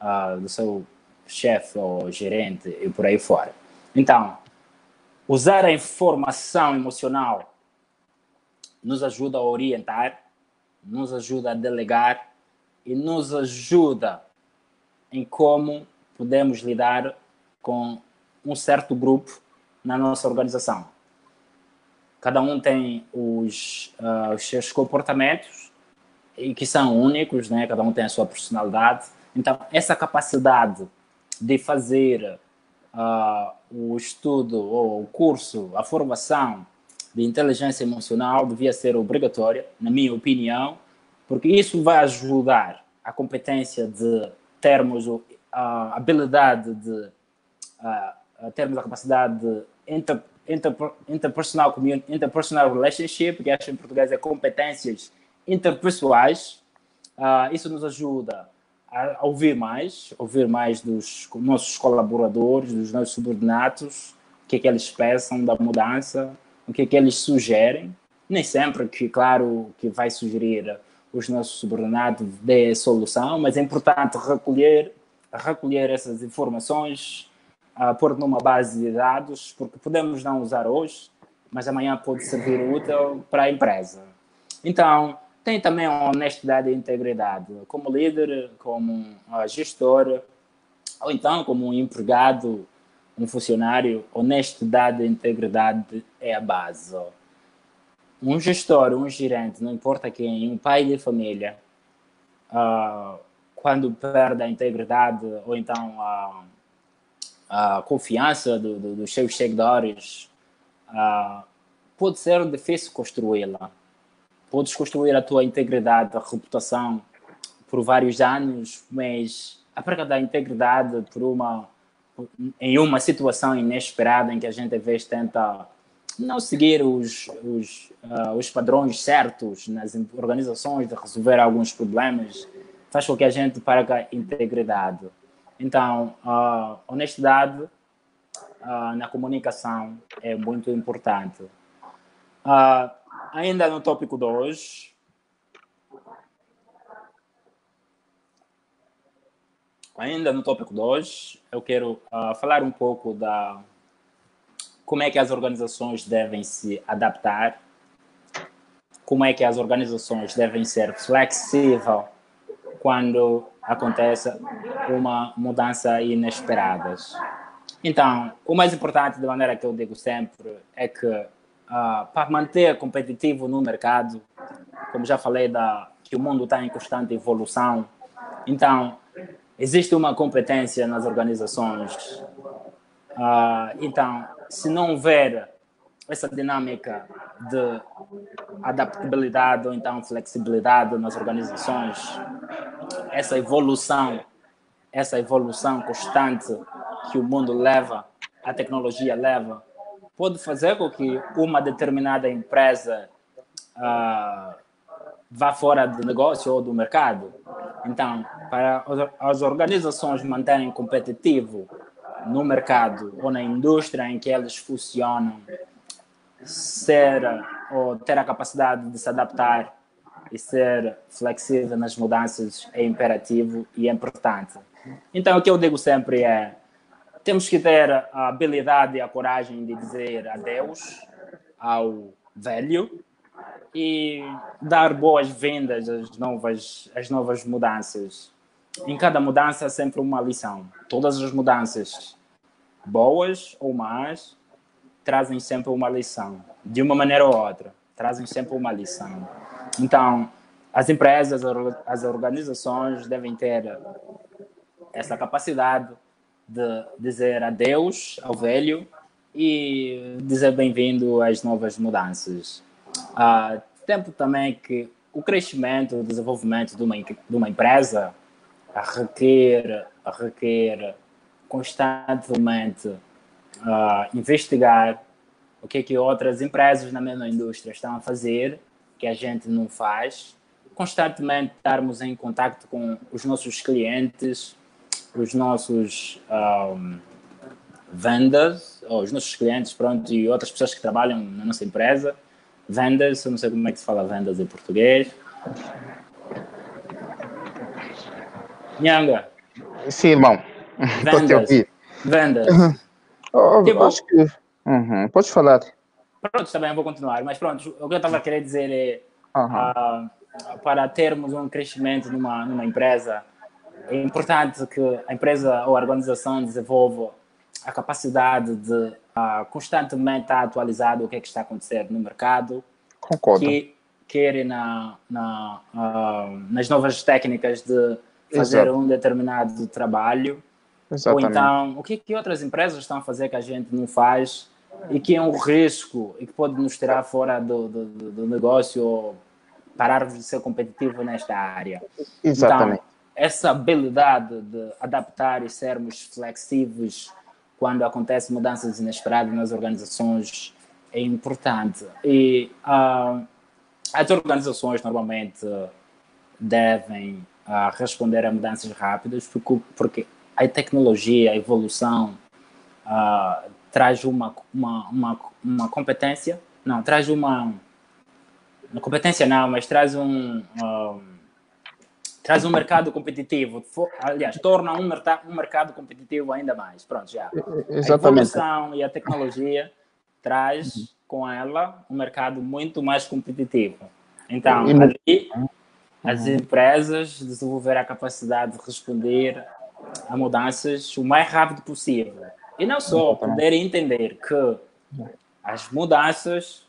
chefe ou gerente e por aí fora. Então, usar a informação emocional nos ajuda a orientar, nos ajuda a delegar e nos ajuda em como podemos lidar com um certo grupo na nossa organização. Cada um tem os seus comportamentos e que são únicos, né? Cada um tem a sua personalidade. Então, essa capacidade de fazer o estudo ou o curso, a formação de inteligência emocional devia ser obrigatória, na minha opinião, porque isso vai ajudar a competência de termos a habilidade de termos a capacidade de interpersonal relationship, que acho em português é competências interpessoais. Isso nos ajuda a ouvir mais dos nossos colaboradores, dos nossos subordinados, o que é que eles pensam da mudança, o que é que eles sugerem. Nem sempre que, claro, que vai sugerir os nossos subordinados dê solução, mas é importante recolher essas informações, pôr numa base de dados, porque podemos não usar hoje, mas amanhã pode servir útil para a empresa. Então, tem também a honestidade e integridade. Como líder, como gestor, ou então como um empregado, um funcionário, honestidade e integridade é a base. Um gestor, um gerente, não importa quem, um pai de família, quando perde a integridade ou então a confiança dos seus seguidores, pode ser difícil construí-la. Podes construir a tua integridade, a reputação por vários anos, mas a perda da integridade em uma situação inesperada em que a gente às vezes tenta não seguir os padrões certos nas organizações de resolver alguns problemas, faz com que a gente perca a integridade. Então, a honestidade na comunicação é muito importante. Ainda no tópico 2, eu quero falar um pouco da como é que as organizações devem se adaptar, como é que as organizações devem ser flexíveis quando acontece uma mudança inesperada. Então, o mais importante, de maneira que eu digo sempre, é que para manter competitivo no mercado, como já falei, que o mundo está em constante evolução, então, existe uma competência nas organizações. Então, se não houver essa dinâmica de adaptabilidade ou então flexibilidade nas organizações, essa evolução constante que o mundo leva, a tecnologia leva, pode fazer com que uma determinada empresa vá fora do negócio ou do mercado. Então, para as organizações manterem competitivo no mercado ou na indústria em que eles funcionam, ter a capacidade de se adaptar e ser flexível nas mudanças é imperativo e é importante. Então, o que eu digo sempre é: temos que ter a habilidade e a coragem de dizer adeus ao velho e dar boas-vindas às novas mudanças. Em cada mudança há sempre uma lição. Todas as mudanças, boas ou más, trazem sempre uma lição. De uma maneira ou outra, trazem sempre uma lição. Então, as empresas, as organizações devem ter essa capacidade de dizer adeus ao velho e dizer bem-vindo às novas mudanças. Tempo também que o crescimento, o desenvolvimento de uma empresa requer constantemente investigar o que é que outras empresas na mesma indústria estão a fazer, que a gente não faz, constantemente estarmos em contato com os nossos clientes, os nossos vendas, ou os nossos clientes, pronto, e outras pessoas que trabalham na nossa empresa. Vendas, eu não sei como é que se fala vendas em português. Nhanga. Sim, irmão. Estou te ouvir. Vendas. Tipo, acho que... Podes falar. Pronto, também vou continuar. Mas pronto, o que eu estava a querer dizer é para termos um crescimento numa empresa, é importante que a empresa ou a organização desenvolva a capacidade de constantemente estar atualizado o que é que está acontecendo no mercado. Concordo. Quer nas novas técnicas de fazer um determinado trabalho. Exatamente. Ou então, o que outras empresas estão a fazer que a gente não faz e que é um risco e que pode nos tirar fora do negócio ou pararmos de ser competitivo nesta área. Exatamente. Então, essa habilidade de adaptar e sermos flexíveis quando acontecem mudanças inesperadas nas organizações é importante. E as organizações normalmente devem responder a mudanças rápidas porque a tecnologia, a evolução traz uma competência, não, traz uma competência não, mas traz um mercado competitivo, aliás, torna um mercado competitivo ainda mais. Pronto, já. Exatamente. A evolução e a tecnologia traz com ela um mercado muito mais competitivo. Então, ali, as empresas desenvolverem a capacidade de responder a mudanças o mais rápido possível. E não só poderem entender que as mudanças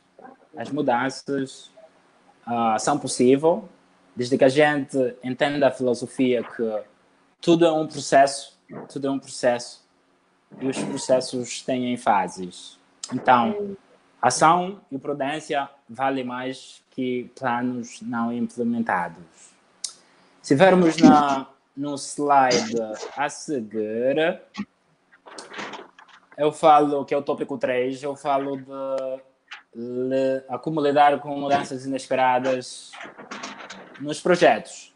são possíveis, desde que a gente entenda a filosofia que tudo é um processo e os processos têm fases. Então, ação e prudência vale mais que planos não implementados. Se vermos no slide a seguir, eu falo, que é o tópico 3, eu falo de como lidar com mudanças inesperadas nos projetos.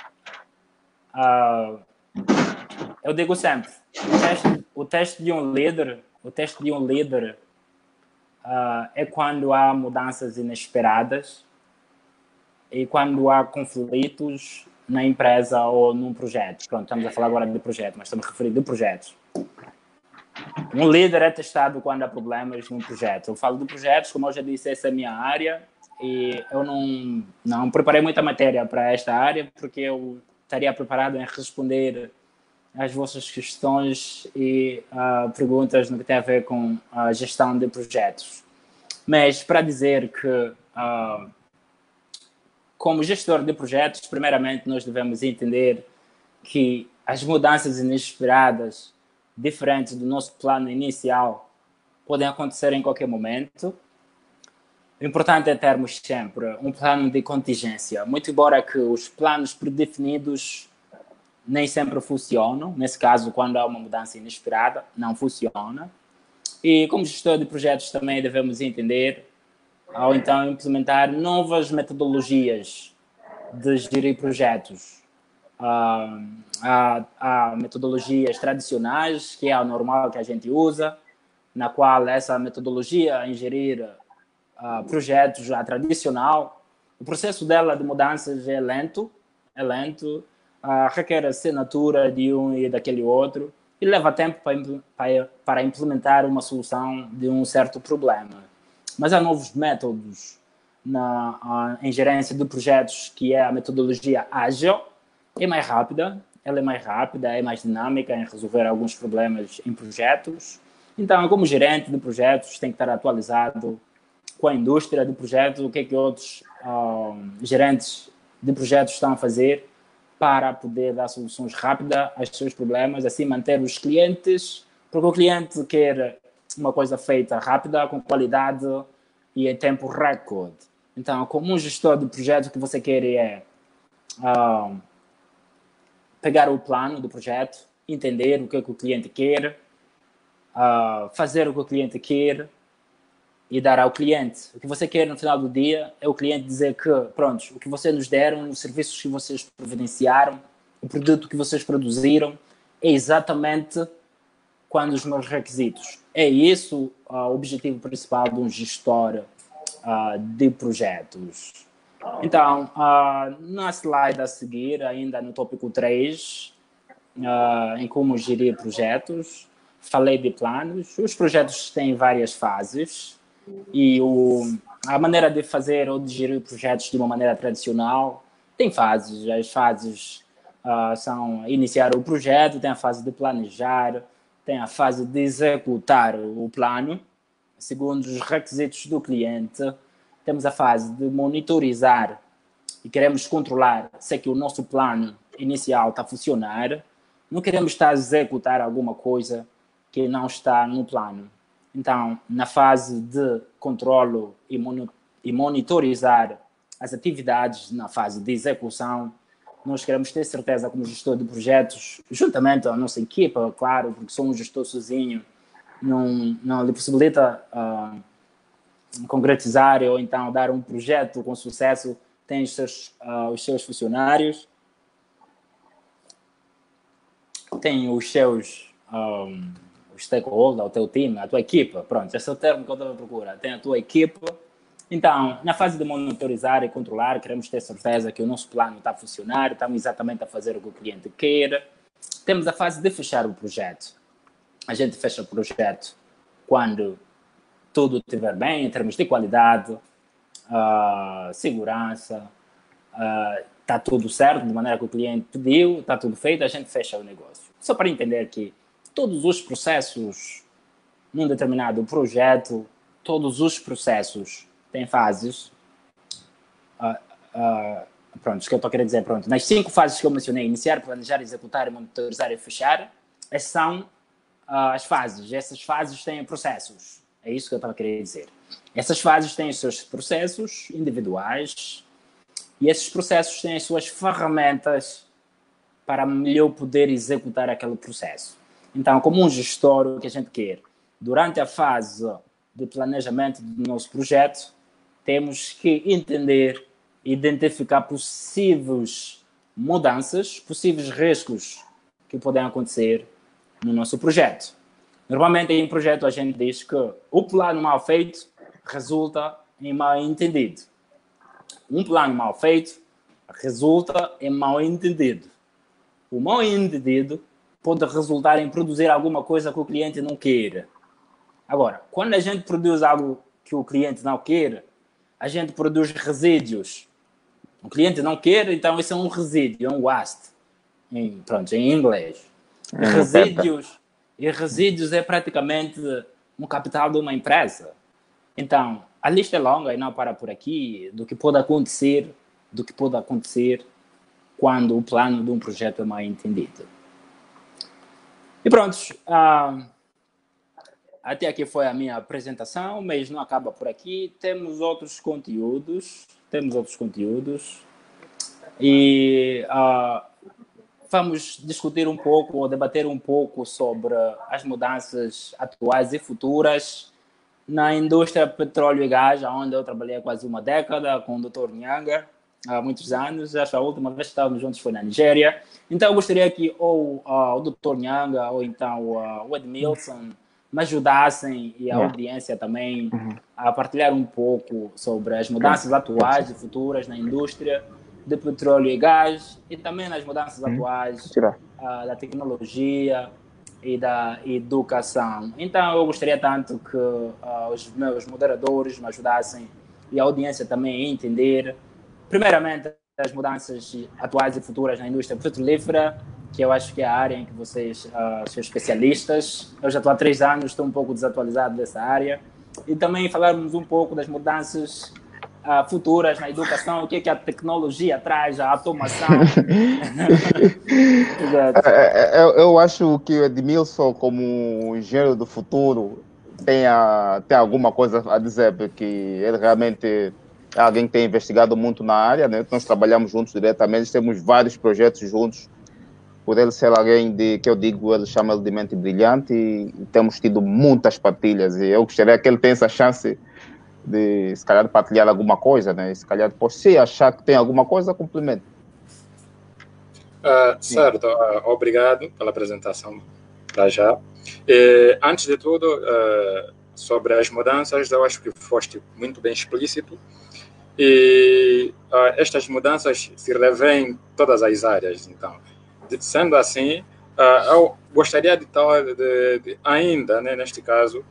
Eu digo sempre, o teste de um líder é quando há mudanças inesperadas e quando há conflitos na empresa ou num projeto. Pronto, estamos a falar agora de projeto, mas estamos a referir de projetos. Um líder é testado quando há problemas num projeto. Eu falo de projetos, como eu já disse, essa é a minha área e eu não preparei muita matéria para esta área porque eu estaria preparado em responder às vossas questões e perguntas no que tem a ver com a gestão de projetos. Mas para dizer que, como gestor de projetos, primeiramente nós devemos entender que as mudanças inesperadas diferentes do nosso plano inicial podem acontecer em qualquer momento. O importante é termos sempre um plano de contingência, muito embora que os planos predefinidos nem sempre funcionam. Nesse caso, quando há uma mudança inesperada, não funciona. E como gestor de projetos também devemos entender, ou então implementar novas metodologias de gerir projetos. Há metodologias tradicionais, que é a normal que a gente usa, na qual essa metodologia em gerir projetos tradicional, o processo dela de mudanças é lento, requer assinatura de um e daquele outro e leva tempo para implementar uma solução de um certo problema. Mas há novos métodos em gerência de projetos, que é a metodologia ágil. É mais rápida, é mais dinâmica em resolver alguns problemas em projetos. Então, como gerente de projetos, tem que estar atualizado com a indústria de projetos, o que é que outros gerentes de projetos estão a fazer para poder dar soluções rápidas aos seus problemas, assim manter os clientes, porque o cliente quer uma coisa feita rápida, com qualidade e em tempo recorde. Então, como um gestor de projetos, o que você quer é pegar o plano do projeto, entender o que é que o cliente quer, fazer o que o cliente quer e dar ao cliente. O que você quer no final do dia é o cliente dizer que, pronto, o que vocês nos deram, os serviços que vocês providenciaram, o produto que vocês produziram, é exatamente quando os meus requisitos. É isso o objetivo principal de um gestor de projetos. Então, na slide a seguir, ainda no tópico 3, em como gerir projetos, falei de planos. Os projetos têm várias fases e a maneira de fazer ou de gerir projetos de uma maneira tradicional tem fases. As fases são iniciar o projeto, tem a fase de planejar, tem a fase de executar o plano, segundo os requisitos do cliente. Temos a fase de monitorizar e queremos controlar se é que o nosso plano inicial está a funcionar. Não queremos estar a executar alguma coisa que não está no plano. Então, na fase de controlo e monitorizar as atividades, na fase de execução, nós queremos ter certeza, como gestor de projetos, juntamente à nossa equipa, claro, porque sou um gestor sozinho, não lhe possibilita concretizar ou então dar um projeto com sucesso. Tem os seus funcionários, tem os seus stakeholders, o teu time, a tua equipa. Pronto, esse é o termo que eu estava à procura. Tem a tua equipa. Então, na fase de monitorizar e controlar, queremos ter certeza que o nosso plano está a funcionar, estamos exatamente a fazer o que o cliente quer. Temos a fase de fechar o projeto. A gente fecha o projeto quando tudo estiver bem, em termos de qualidade, segurança, está tudo certo, de maneira que o cliente pediu, está tudo feito, a gente fecha o negócio. Só para entender que todos os processos num determinado projeto, todos os processos têm fases. Pronto, o que eu estou querendo dizer, pronto. Nas 5 fases que eu mencionei, iniciar, planejar, executar, monitorizar e fechar, essas são as fases. Essas fases têm processos. É isso que eu estava querendo dizer. Essas fases têm os seus processos individuais e esses processos têm as suas ferramentas para melhor poder executar aquele processo. Então, como um gestor, o que a gente quer? Durante a fase de planejamento do nosso projeto, temos que entender, identificar possíveis mudanças, possíveis riscos que podem acontecer no nosso projeto. Normalmente, em projeto, a gente diz que o plano mal feito resulta em mal entendido. Um plano mal feito resulta em mal entendido. O mal entendido pode resultar em produzir alguma coisa que o cliente não queira. Agora, quando a gente produz algo que o cliente não quer, a gente produz resíduos. O cliente não quer, então isso é um resíduo, é um waste, em inglês. Resíduos é praticamente um capital de uma empresa. Então, a lista é longa e não para por aqui do que pode acontecer quando o plano de um projeto é mal entendido. E pronto, até aqui foi a minha apresentação, mas não acaba por aqui. Temos outros conteúdos e vamos discutir um pouco ou debater um pouco sobre as mudanças atuais e futuras na indústria petróleo e gás, onde eu trabalhei há quase uma década com o Dr. Nyanga, há muitos anos. Acho que a última vez que estávamos juntos foi na Nigéria. Então eu gostaria que ou o Dr. Nyanga ou então o Edmilson me ajudassem e a audiência também a partilhar um pouco sobre as mudanças atuais e futuras na indústria de petróleo e gás e também nas mudanças atuais da tecnologia e da educação. Então, eu gostaria tanto que os meus moderadores me ajudassem e a audiência também a entender, primeiramente, as mudanças atuais e futuras na indústria petrolífera, que eu acho que é a área em que vocês são especialistas. Eu já estou há 3 anos, estou um pouco desatualizado dessa área. E também falarmos um pouco das mudanças futuras na educação, o que é que a tecnologia traz, a automação. Eu acho que o Edmilson, como engenheiro do futuro, tem alguma coisa a dizer, porque ele realmente é alguém que tem investigado muito na área, né? Nós trabalhamos juntos diretamente, temos vários projetos juntos. Por ele ser alguém que eu digo, ele chama ele de mente brilhante e temos tido muitas partilhas. E eu gostaria que ele tenha essa chance de, se calhar, partilhar alguma coisa, né? E se calhar, depois, se achar que tem alguma coisa, complemento. Certo, obrigado pela apresentação para já. Antes de tudo, sobre as mudanças, eu acho que foste muito bem explícito. E estas mudanças se revêem em todas as áreas. Então, sendo assim, eu gostaria de ainda, né, neste caso,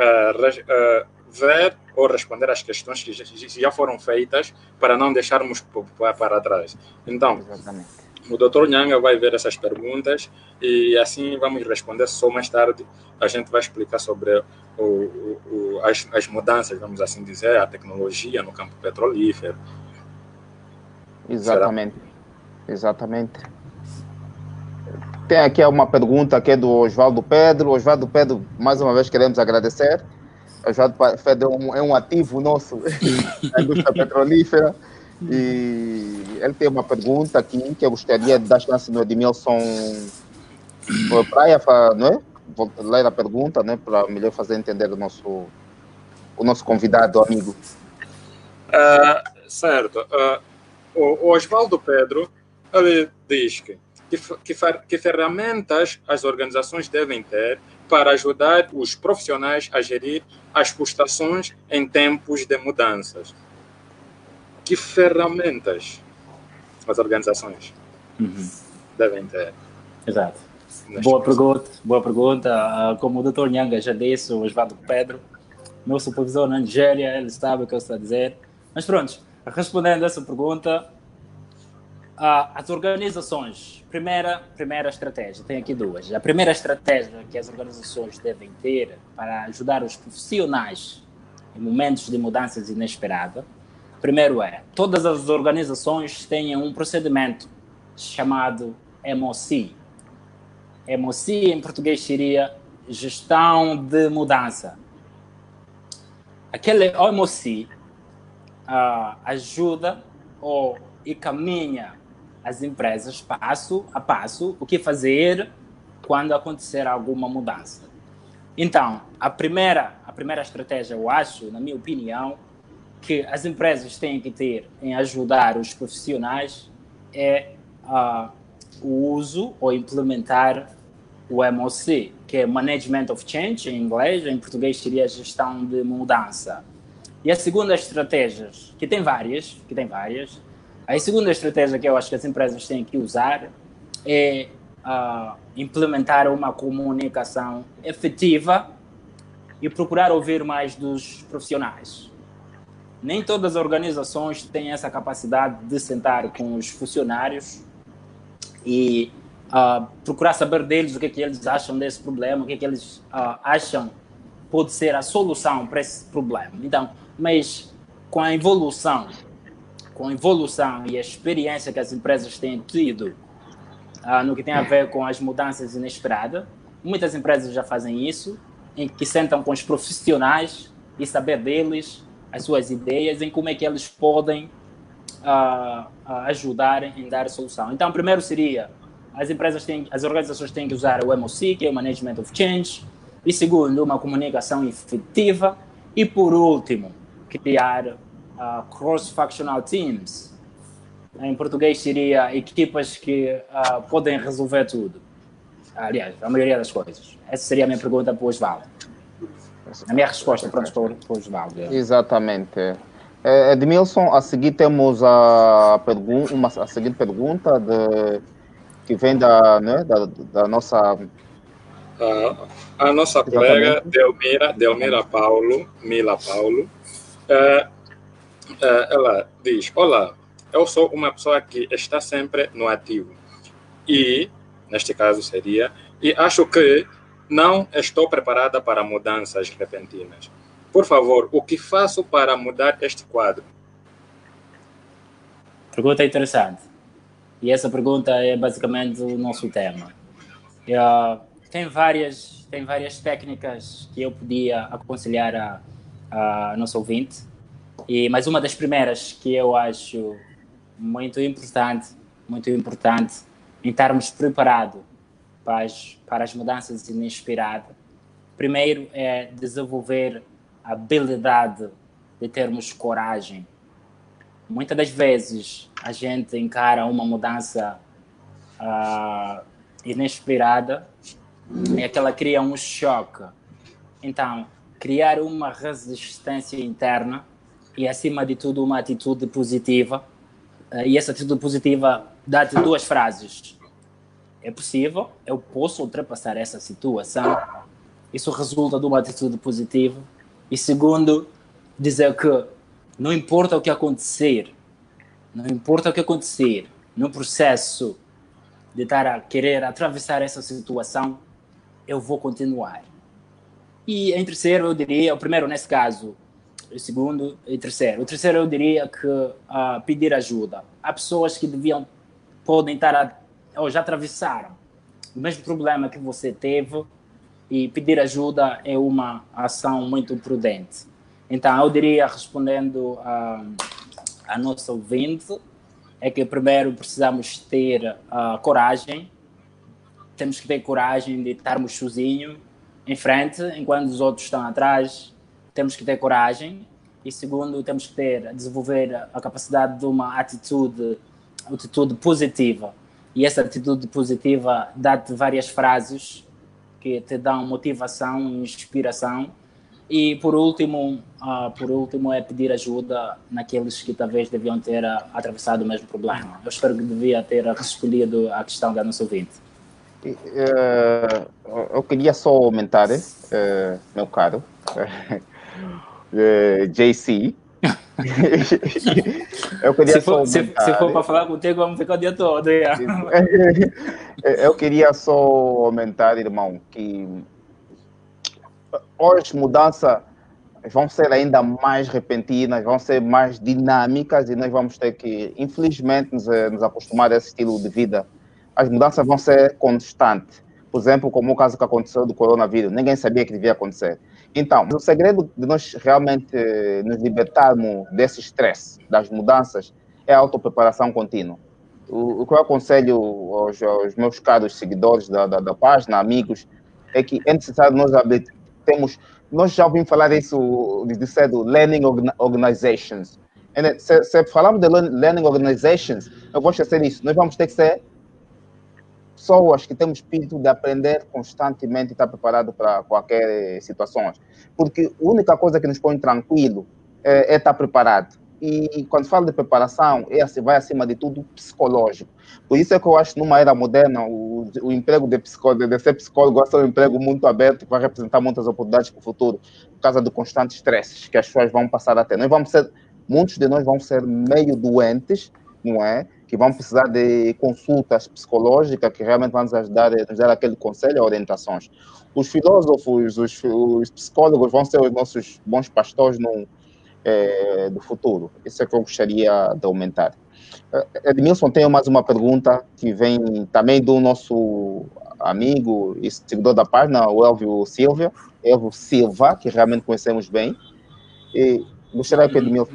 ver ou responder às questões que já foram feitas para não deixarmos para trás. Então, Exatamente. o Dr. Nhanga vai ver essas perguntas e assim vamos responder só mais tarde. A gente vai explicar sobre as mudanças, vamos assim dizer, a tecnologia no campo petrolífero. Exatamente. Exatamente. Tem aqui uma pergunta que é do Osvaldo Pedro. Osvaldo Pedro, mais uma vez queremos agradecer. Osvaldo Pedro é um ativo nosso na indústria petrolífera. E ele tem uma pergunta aqui que eu gostaria de dar chance no Edmilson Praia, não é? Vou ler a pergunta, né, para melhor fazer entender o nosso convidado, amigo. Certo. O Osvaldo Pedro, ele diz que ferramentas as organizações devem ter para ajudar os profissionais a gerir as frustrações em tempos de mudanças. Que ferramentas as organizações devem ter? Exato. Boa pergunta. Como o Dr. Nhanga já disse, o Osvaldo Pedro, meu supervisor na Nigéria, ele sabe o que eu estou a dizer. Mas pronto, respondendo a essa pergunta, as organizações, primeira estratégia, tem aqui duas. A primeira estratégia que as organizações devem ter para ajudar os profissionais em momentos de mudanças inesperadas, primeiro todas as organizações têm um procedimento chamado MOC. MOC em português seria Gestão de Mudança. Aquele MOC ajuda e caminha as empresas passo a passo o que fazer quando acontecer alguma mudança. Então, a primeira estratégia, eu acho, na minha opinião, que as empresas têm que ter em ajudar os profissionais é o uso ou implementar o MOC, que é Management of Change em inglês, em português seria Gestão de Mudança. E a segunda estratégia, que tem várias, a segunda estratégia que eu acho que as empresas têm que usar é implementar uma comunicação efetiva e procurar ouvir mais dos profissionais. Nem todas as organizações têm essa capacidade de sentar com os funcionários e procurar saber deles o que eles acham desse problema, o que eles acham pode ser a solução para esse problema. Então, mas com a evolução e a experiência que as empresas têm tido no que tem a ver com as mudanças inesperadas, muitas empresas já fazem isso, em que sentam com os profissionais e saber deles as suas ideias, em como é que eles podem ajudar em dar solução. Então, primeiro seria, as organizações têm que usar o MOC, que é o Management of Change, e segundo, uma comunicação efetiva, e por último, criar cross-functional teams. Em português seria equipas que podem resolver tudo. Aliás, a maioria das coisas. Essa seria a minha pergunta para o Osvaldo. A minha resposta para o Osvaldo. Exatamente. Edmilson, a seguir temos a seguinte pergunta que vem da nossa... a nossa colega Delmira Paulo, ela diz: olá, eu sou uma pessoa que está sempre no ativo e, neste caso seria, e acho que não estou preparada para mudanças repentinas. Por favor, o que faço para mudar este quadro? Pergunta interessante. E essa pergunta é basicamente o nosso tema. Tem várias técnicas que eu podia aconselhar a nosso ouvinte, mas uma das primeiras que eu acho muito importante em estarmos preparados para as mudanças inesperadas, primeiro é desenvolver a habilidade de termos coragem. Muitas das vezes a gente encara uma mudança inesperada é que ela cria um choque. Então, criar uma resistência interna e, acima de tudo, uma atitude positiva. E essa atitude positiva dá-te duas frases. É possível, eu posso ultrapassar essa situação. Isso resulta de uma atitude positiva. E segundo, dizer que não importa o que acontecer, não importa o que acontecer no processo de estar a querer atravessar essa situação, eu vou continuar. E em terceiro, eu diria, o primeiro nesse caso, o segundo e terceiro. O terceiro, eu diria que pedir ajuda. Há pessoas que podem estar, ou já atravessaram o mesmo problema que você teve, e pedir ajuda é uma ação muito prudente. Então, eu diria, respondendo a nossa ouvinte, é que primeiro precisamos ter coragem. Temos que ter coragem de estarmos sozinhos em frente, enquanto os outros estão atrás. Temos que ter coragem. E segundo, temos que desenvolver a capacidade de uma atitude positiva. E essa atitude positiva dá-te várias frases que te dão motivação, inspiração. E por último é pedir ajuda naqueles que talvez deviam ter atravessado o mesmo problema. Eu espero que devia ter respondido a questão da nossa ouvinte. Eu queria só aumentar, meu caro JC. Eu queria se for para falar contigo, vamos ficar o dia todo. Eu queria só aumentar, irmão, que hoje mudanças vão ser ainda mais repentinas, vão ser mais dinâmicas e nós vamos ter que, infelizmente, nos acostumar a esse estilo de vida. As mudanças vão ser constantes. Por exemplo, como o caso que aconteceu do coronavírus, ninguém sabia que devia acontecer. Então, o segredo de nós realmente nos libertarmos desse estresse, das mudanças, é a autopreparação contínua. O que eu aconselho aos meus caros seguidores da página, amigos, é que é necessário nós já ouvimos falar disso, do Learning Organizations. Se falamos de Learning Organizations, eu vou esquecer isso. Nós vamos ter que ser pessoas que temos espírito de aprender constantemente e estar preparado para qualquer situação. Porque a única coisa que nos põe tranquilo é estar preparado. E quando falo de preparação, vai acima de tudo psicológico. Por isso é que eu acho que numa era moderna, o emprego de ser psicólogo é um emprego muito aberto, que vai representar muitas oportunidades para o futuro, por causa do constante estresse que as pessoas vão passar a ter. Muitos de nós vão ser meio doentes, não é? Que vão precisar de consultas psicológicas que realmente vão nos ajudar a nos dar aquele conselho e orientações. Os filósofos, os psicólogos vão ser os nossos bons pastores do futuro. Isso é que eu gostaria de aumentar. Edmilson, tenho mais uma pergunta que vem também do nosso amigo e seguidor da página, o Elvio Silva, que realmente conhecemos bem. E gostaria que Edmilson...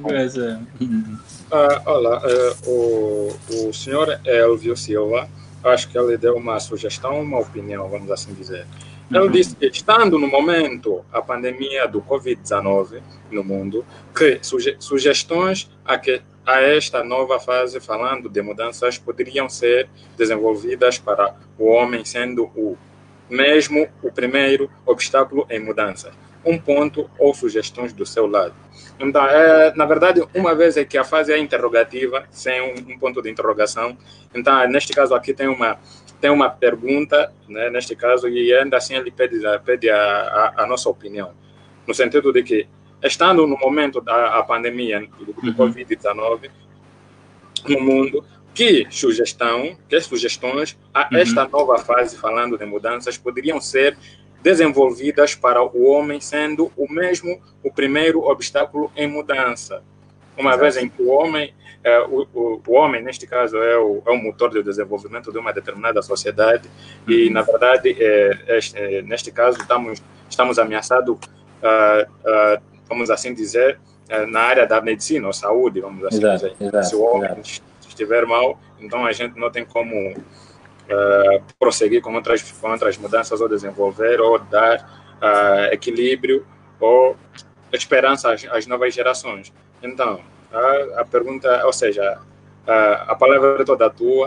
Olá, o senhor Elvio Silva, acho que ele deu uma sugestão, uma opinião, vamos assim dizer. Ele disse que, estando no momento a pandemia do Covid-19 no mundo, que sugestões a esta nova fase, falando de mudanças, poderiam ser desenvolvidas para o homem, sendo o primeiro obstáculo em mudanças. Um ponto ou sugestões do seu lado. Então, na verdade, uma vez que a fase é interrogativa, sem um ponto de interrogação, então, neste caso aqui tem uma pergunta, né, neste caso, e ainda assim ele pede a nossa opinião, no sentido de que, estando no momento da pandemia do Covid-19 no mundo, que sugestões a esta nova fase, falando de mudanças, poderiam ser desenvolvidas para o homem, sendo o primeiro obstáculo em mudança. Uma vez em que o homem, neste caso, é o motor de desenvolvimento de uma determinada sociedade, e, na verdade, neste caso, estamos ameaçados, vamos assim dizer, na área da medicina ou saúde, vamos assim dizer. Se o homem estiver mal, então a gente não tem como prosseguir com outras mudanças, ou desenvolver, ou dar equilíbrio, ou esperança às novas gerações. Então, a pergunta, ou seja, a palavra é toda tua,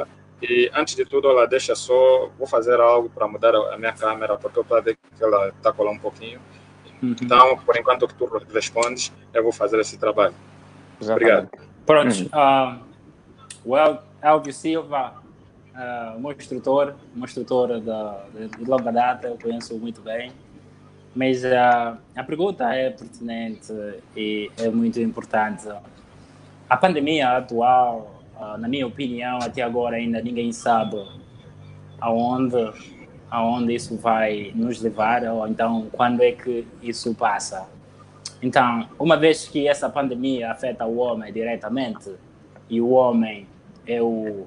E antes de tudo, ela deixa só, vou fazer algo para mudar a minha câmera, porque eu estou a ver que ela está colando um pouquinho. Então, por enquanto que tu respondes, eu vou fazer esse trabalho. Exatamente. Obrigado. Pronto. O Elvio Silva, um instrutor de longa data, eu conheço muito bem. Mas a pergunta é pertinente e é muito importante. A pandemia atual, na minha opinião, até agora ainda ninguém sabe aonde isso vai nos levar, ou então quando é que isso passa. Então, uma vez que essa pandemia afeta o homem diretamente, e o homem é o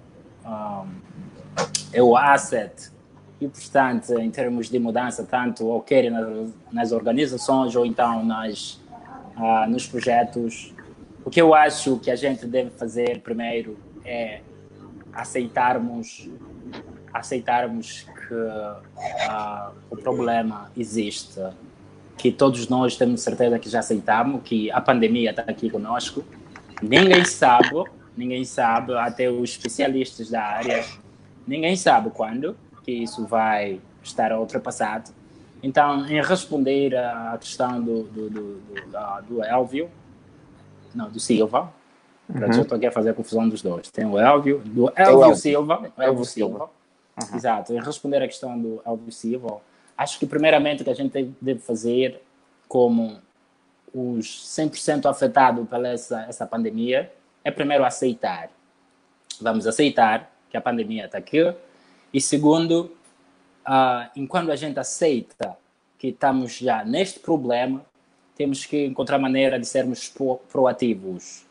asset importante em termos de mudança, tanto ou quer nas organizações ou então nos projetos, o que eu acho que a gente deve fazer primeiro é aceitarmos que o problema existe, que todos nós temos certeza que já aceitamos, que a pandemia está aqui conosco. Ninguém sabe, até os especialistas da área, ninguém sabe quando que isso vai estar ultrapassado. Então, em responder à questão do Elvio, não, do Silva, eu estou aqui a fazer a confusão dos dois. Tem o Elvio, do Elvio Silva. Exato. Em responder à questão do Elvio Silva, acho que primeiramente o que a gente deve fazer, como os 100% afetados pela essa pandemia, é primeiro aceitar. Vamos aceitar que a pandemia está aqui. E segundo, enquanto a gente aceita que estamos já neste problema, temos que encontrar maneira de sermos proativos.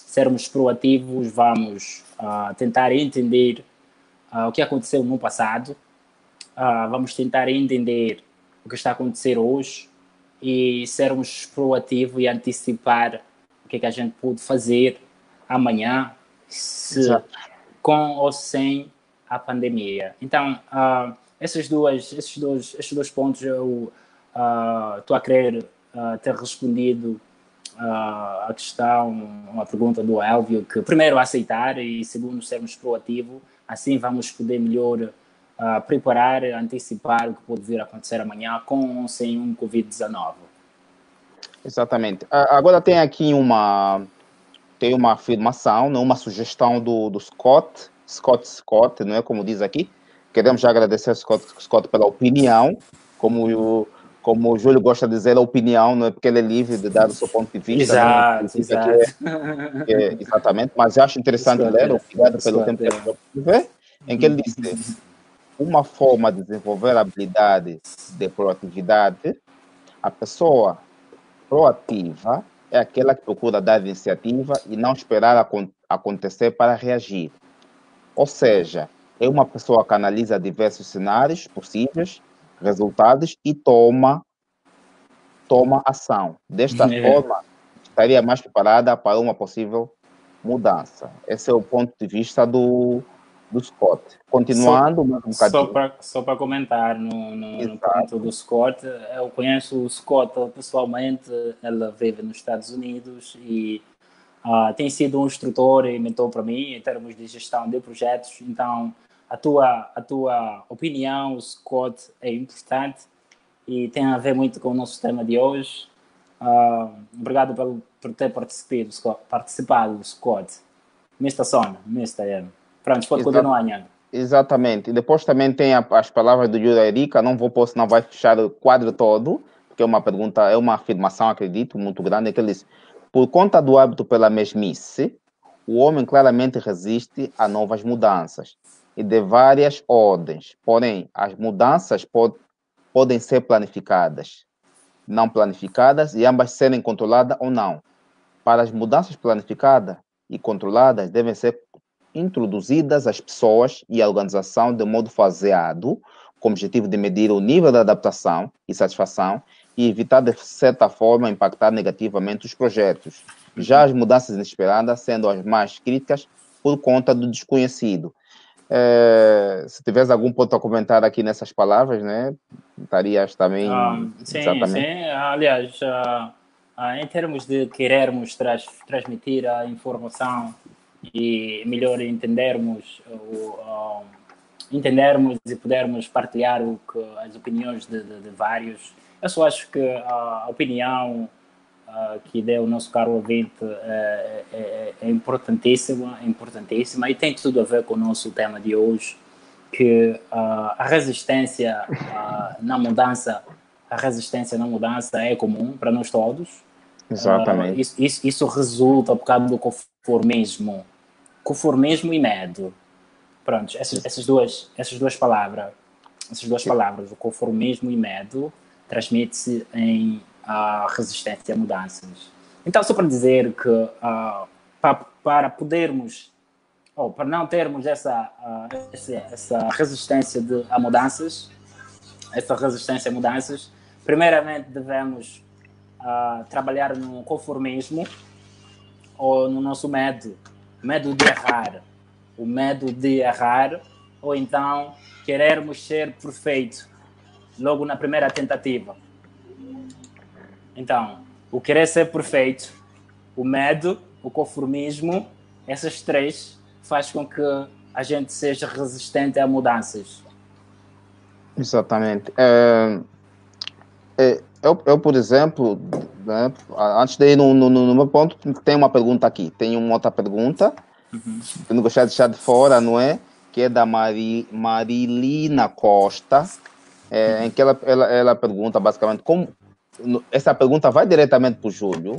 Vamos tentar entender o que aconteceu no passado, vamos tentar entender o que está a acontecer hoje e sermos proativos e antecipar o que a gente pode fazer amanhã, com ou sem a pandemia. Então, esses dois pontos eu estou a querer ter respondido a pergunta do Elvio, que primeiro aceitar e segundo sermos proativos, assim vamos poder melhor preparar, antecipar o que pode vir a acontecer amanhã com ou sem um Covid-19. Exatamente. Agora tem aqui uma afirmação, né, uma sugestão do Scott, não é, como diz aqui. Queremos já agradecer ao Scott pela opinião, como o Júlio gosta de dizer, a opinião, não é porque ele é livre de dar o seu ponto de vista. Exato. Exatamente, mas eu acho interessante ler, obrigado pelo tempo que eu tive, em que ele diz: uma forma de desenvolver a habilidade de proatividade, a pessoa proativa é aquela que procura dar iniciativa e não esperar acontecer para reagir. Ou seja, é uma pessoa que analisa diversos cenários possíveis, resultados e toma ação. Desta forma, estaria mais preparada para uma possível mudança. Esse é o ponto de vista do Scott. Continuando, só para comentar no ponto do Scott, eu conheço o Scott pessoalmente, ela vive nos Estados Unidos e tem sido um instrutor e mentor para mim em termos de gestão de projetos. Então, a tua opinião, Scott, é importante e tem a ver muito com o nosso tema de hoje. Obrigado por ter participado, Scott. Mr. Son, Mr. Pronto, pode continuar, Nhan. Exatamente. E depois também tem as palavras do Yura Erika, não vai fechar o quadro todo, porque é uma pergunta, é uma afirmação, acredito, muito grande, que ele diz: por conta do hábito pela mesmice, o homem claramente resiste a novas mudanças, e de várias ordens. Porém, as mudanças podem ser planificadas, não planificadas, e ambas serem controladas ou não. Para as mudanças planificadas e controladas, devem ser introduzidas as pessoas e a organização de modo faseado, com o objetivo de medir o nível de adaptação e satisfação e evitar, de certa forma, impactar negativamente os projetos. Já as mudanças inesperadas sendo as mais críticas por conta do desconhecido. Se tivesse algum ponto a comentar aqui nessas palavras, né, estarias também... Sim. Aliás, em termos de querermos transmitir a informação e melhor entendermos e pudermos partilhar as opiniões de vários. Eu só acho que a opinião que deu o nosso caro ouvinte é importantíssima e tem tudo a ver com o nosso tema de hoje, que a resistência na mudança é comum para nós todos. Exatamente. Isso resulta por causa do conformismo e medo. Pronto, essas duas palavras, o conformismo e medo, transmite-se em resistência a mudanças. Então, só para dizer que para podermos, ou para não termos essa resistência a mudanças, primeiramente devemos trabalhar no conformismo ou no nosso medo de errar. O medo de errar, ou então querermos ser perfeito logo na primeira tentativa. Então, o querer ser perfeito, o medo, o conformismo, essas três faz com que a gente seja resistente a mudanças. Exatamente. Eu, por exemplo, né, antes de ir no meu ponto, tem uma pergunta aqui. Tem uma outra pergunta, que eu não gostaria de deixar de fora, não é? Que é da Marilina Costa, em que ela pergunta basicamente como... Essa pergunta vai diretamente para o Júlio,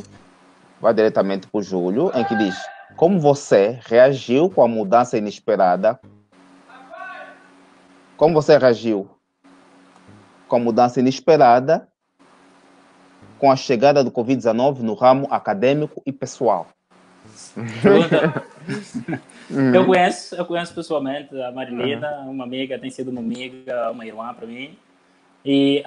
em que diz: como você reagiu com a mudança inesperada? Como você reagiu com a mudança inesperada com a chegada do Covid-19 no ramo acadêmico e pessoal? Pergunta. Eu conheço pessoalmente a Marilena, uma amiga, tem sido uma amiga, uma irmã para mim. E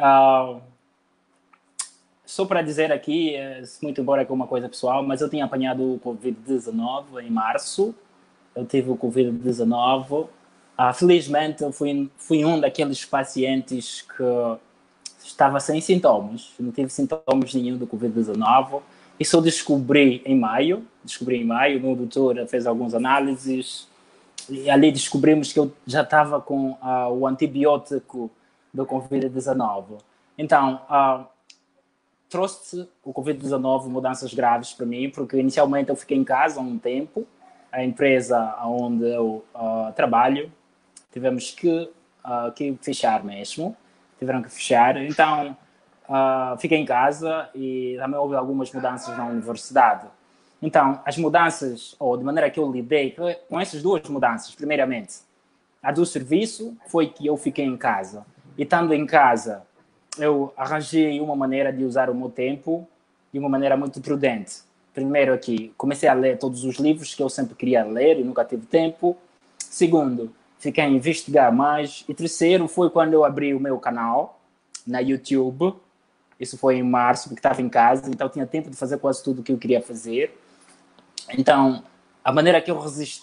só para dizer aqui, muito embora que é uma coisa pessoal, mas eu tinha apanhado o Covid-19 em março. Eu tive o Covid-19. Felizmente, eu fui um daqueles pacientes que estava sem sintomas. Não tive sintomas nenhum do Covid-19. Isso eu descobri em maio. O meu doutor fez algumas análises e ali descobrimos que eu já estava com o antibiótico do Covid-19. Então, trouxe o Covid-19 mudanças graves para mim, porque inicialmente eu fiquei em casa há um tempo. A empresa onde eu trabalho, tivemos que fechar mesmo. Tiveram que fechar. Então, fiquei em casa e também houve algumas mudanças na universidade. Então, as mudanças, ou de maneira que eu lidei com essas duas mudanças, primeiramente, a do serviço foi que eu fiquei em casa. E estando em casa, eu arranjei uma maneira de usar o meu tempo de uma maneira muito prudente. Primeiro aqui, comecei a ler todos os livros que eu sempre queria ler e nunca tive tempo. Segundo, fiquei a investigar mais. E terceiro, foi quando eu abri o meu canal na YouTube. Isso foi em março, porque estava em casa, então tinha tempo de fazer quase tudo o que eu queria fazer. Então, a maneira que eu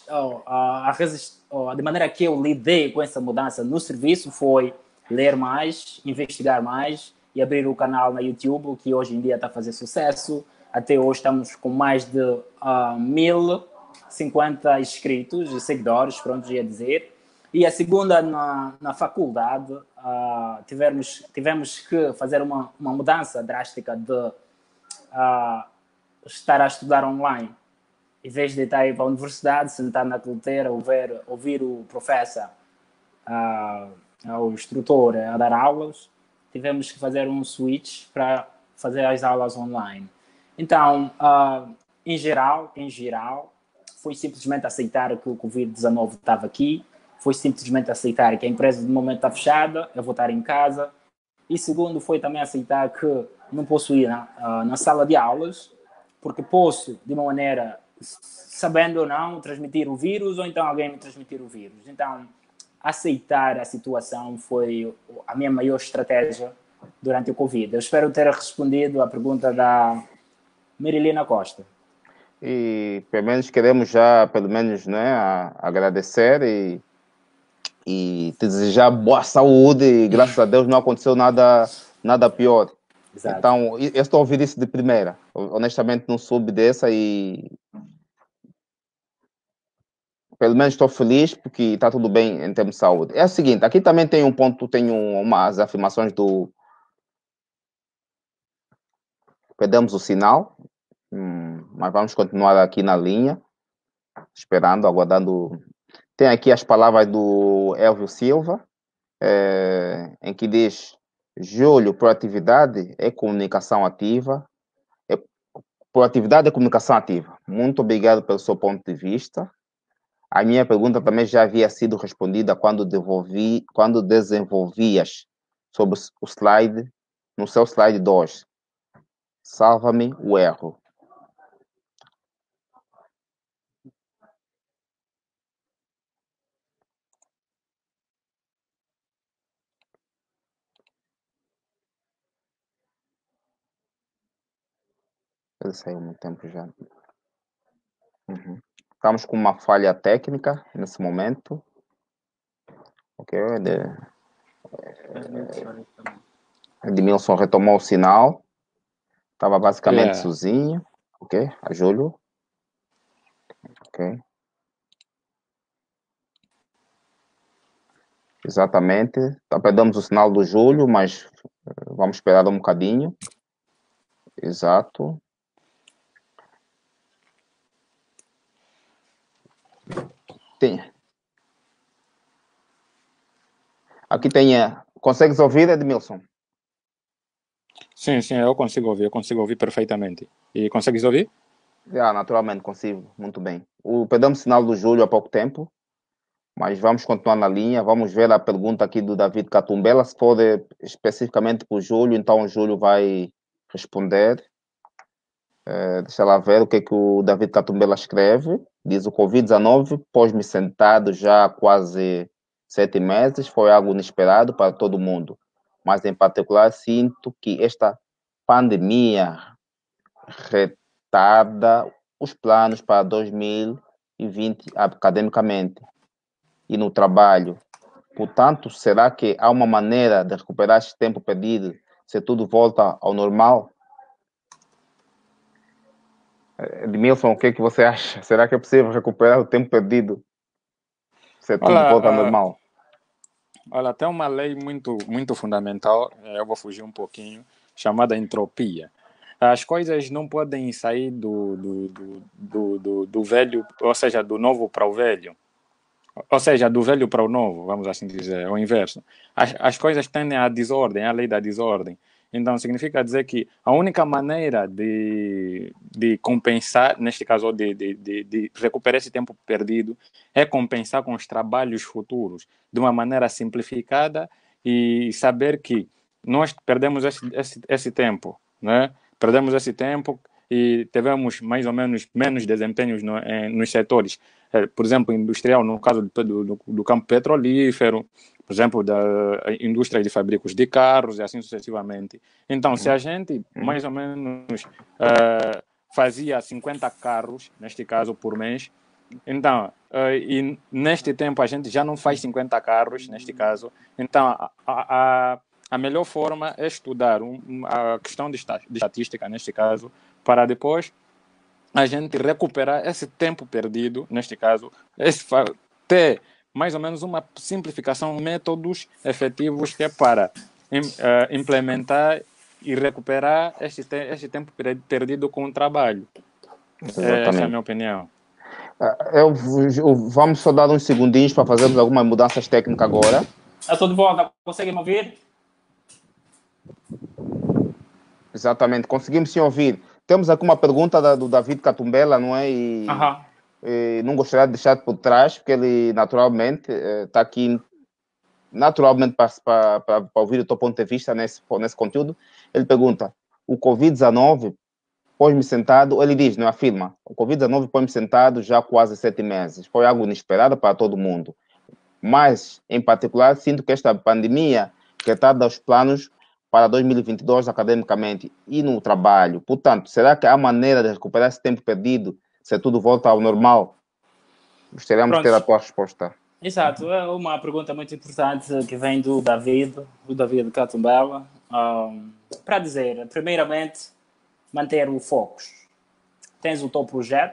de maneira que eu lidei com essa mudança no serviço foi ler mais, investigar mais e abrir o canal na YouTube, que hoje em dia está a fazer sucesso. Até hoje estamos com mais de 1.050 inscritos e seguidores, pronto, ia dizer. E a segunda, na faculdade, tivemos que fazer uma mudança drástica de estar a estudar online. Em vez de estar aí para a universidade, sentar na carteira, ouvir o professor, o instrutor a dar aulas, tivemos que fazer um switch para fazer as aulas online. Então, em geral, foi simplesmente aceitar que o Covid-19 estava aqui, foi simplesmente aceitar que a empresa de momento está fechada, eu vou estar em casa. E segundo, foi também aceitar que não posso ir na sala de aulas, porque posso, de uma maneira, sabendo ou não, transmitir o vírus, ou então alguém me transmitir o vírus. Então, aceitar a situação foi a minha maior estratégia durante o Covid. Eu espero ter respondido à pergunta da Marilina Costa. E pelo menos queremos já, né, agradecer e te desejar boa saúde, e graças a Deus não aconteceu nada pior. Exato. Então, eu estou a ouvir isso de primeira. Honestamente, não soube dessa e pelo menos estou feliz porque está tudo bem em termos de saúde. É o seguinte, aqui também tem um ponto, tem umas afirmações do... Perdemos o sinal, mas vamos continuar aqui na linha, esperando, aguardando. Tem aqui as palavras do Elvio Silva, em que diz: Júlio, proatividade é comunicação ativa. Proatividade é comunicação ativa. Muito obrigado pelo seu ponto de vista. A minha pergunta também já havia sido respondida quando desenvolvias sobre o slide, no seu slide 2. Salva-me o erro. Ele saiu há muito tempo já. Estamos com uma falha técnica nesse momento. Ok, Edmilson retomou o sinal. Estava basicamente sozinho. Ok, a Júlio. Ok. Exatamente. Perdemos o sinal do Júlio, mas vamos esperar um bocadinho. Exato. Aqui tem... Consegues ouvir, Edmilson? Sim, eu consigo ouvir perfeitamente. E consegues ouvir? Naturalmente, consigo, muito bem. Perdemos o sinal do Júlio há pouco tempo, mas vamos continuar na linha. Vamos ver a pergunta aqui do David Catumbela. Se for especificamente para o Júlio, então o Júlio vai responder. Deixa lá ver o que o David Catumbela escreve. Diz: o Covid-19 pôs-me sentado já há quase 7 meses. Foi algo inesperado para todo mundo. Mas, em particular, sinto que esta pandemia retarda os planos para 2020 academicamente e no trabalho. Portanto, será que há uma maneira de recuperar este tempo perdido se tudo volta ao normal? Edmilson, o que é que você acha? Será que é possível recuperar o tempo perdido se tudo volta ao normal? Olha, tem uma lei muito fundamental, eu vou fugir um pouquinho, chamada entropia. As coisas não podem sair do velho, ou seja, do novo para o velho. Ou seja, do velho para o novo, vamos assim dizer, o inverso. As coisas tendem à desordem, à lei da desordem. Então, significa dizer que a única maneira de compensar, neste caso, de recuperar esse tempo perdido, é compensar com os trabalhos futuros, de uma maneira simplificada e saber que nós perdemos esse tempo, né? Perdemos esse tempo e tivemos mais ou menos desempenhos nos setores, por exemplo, industrial, no caso do campo petrolífero, por exemplo, da indústria de fabricos de carros e assim sucessivamente. Então, se a gente mais ou menos fazia 50 carros, neste caso, por mês, então, e neste tempo a gente já não faz 50 carros, neste caso, então a melhor forma é estudar a questão de estatística, neste caso, para depois a gente recuperar esse tempo perdido, neste caso, ter mais ou menos uma simplificação, métodos efetivos que é para implementar e recuperar esse tempo perdido com o trabalho. Exatamente. Essa é a minha opinião. Vamos só dar uns segundinhos para fazermos algumas mudanças técnicas agora. Eu estou de volta, conseguem me ouvir? Exatamente, conseguimos sim ouvir. Temos aqui uma pergunta do David Catumbela, não é? E não gostaria de deixar por trás, porque ele naturalmente está aqui naturalmente para ouvir o teu ponto de vista nesse conteúdo. Ele pergunta: o Covid-19 pôs-me sentado, ele diz, não afirma, o Covid-19 pôs-me sentado já há quase 7 meses. Foi algo inesperado para todo mundo. Mas, em particular, sinto que esta pandemia retarda os planos para 2022 academicamente e no trabalho. Portanto, será que há maneira de recuperar esse tempo perdido se tudo volta ao normal? Gostaríamos de ter a tua resposta. Exato, é uma pergunta muito importante que vem do David Catumbela. Para dizer, primeiramente, manter o foco. Tens o teu projeto,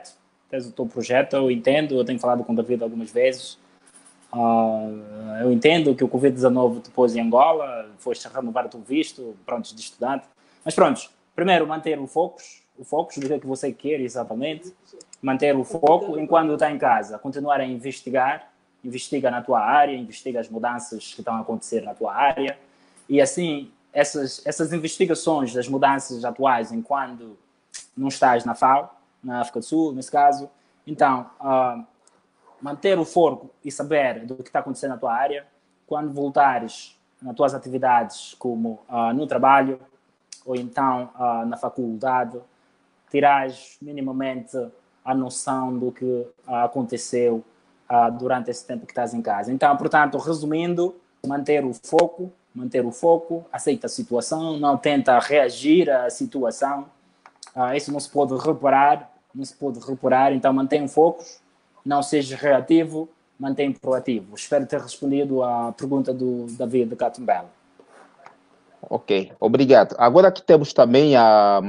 tens o teu projeto, eu entendo, eu tenho falado com o David algumas vezes, eu entendo que o Covid-19 depois em Angola, foste renovar o teu visto, pronto, de estudante, mas pronto, primeiro manter o foco do que você quer exatamente, manter o foco enquanto está em casa, continuar a investiga na tua área, investiga as mudanças que estão a acontecer na tua área, e assim, essas investigações das mudanças atuais enquanto não estás na FAO, na África do Sul, nesse caso, então, manter o foco e saber do que está acontecendo na tua área, quando voltares nas tuas atividades, como no trabalho, ou então na faculdade, terás minimamente a noção do que aconteceu durante esse tempo que estás em casa. Então, portanto, resumindo, manter o foco, aceita a situação, não tenta reagir à situação. Isso não se pode reparar, então mantém o foco, não seja reativo, mantém proativo. Espero ter respondido à pergunta do David de Catumbela. Ok, obrigado. Agora aqui temos também a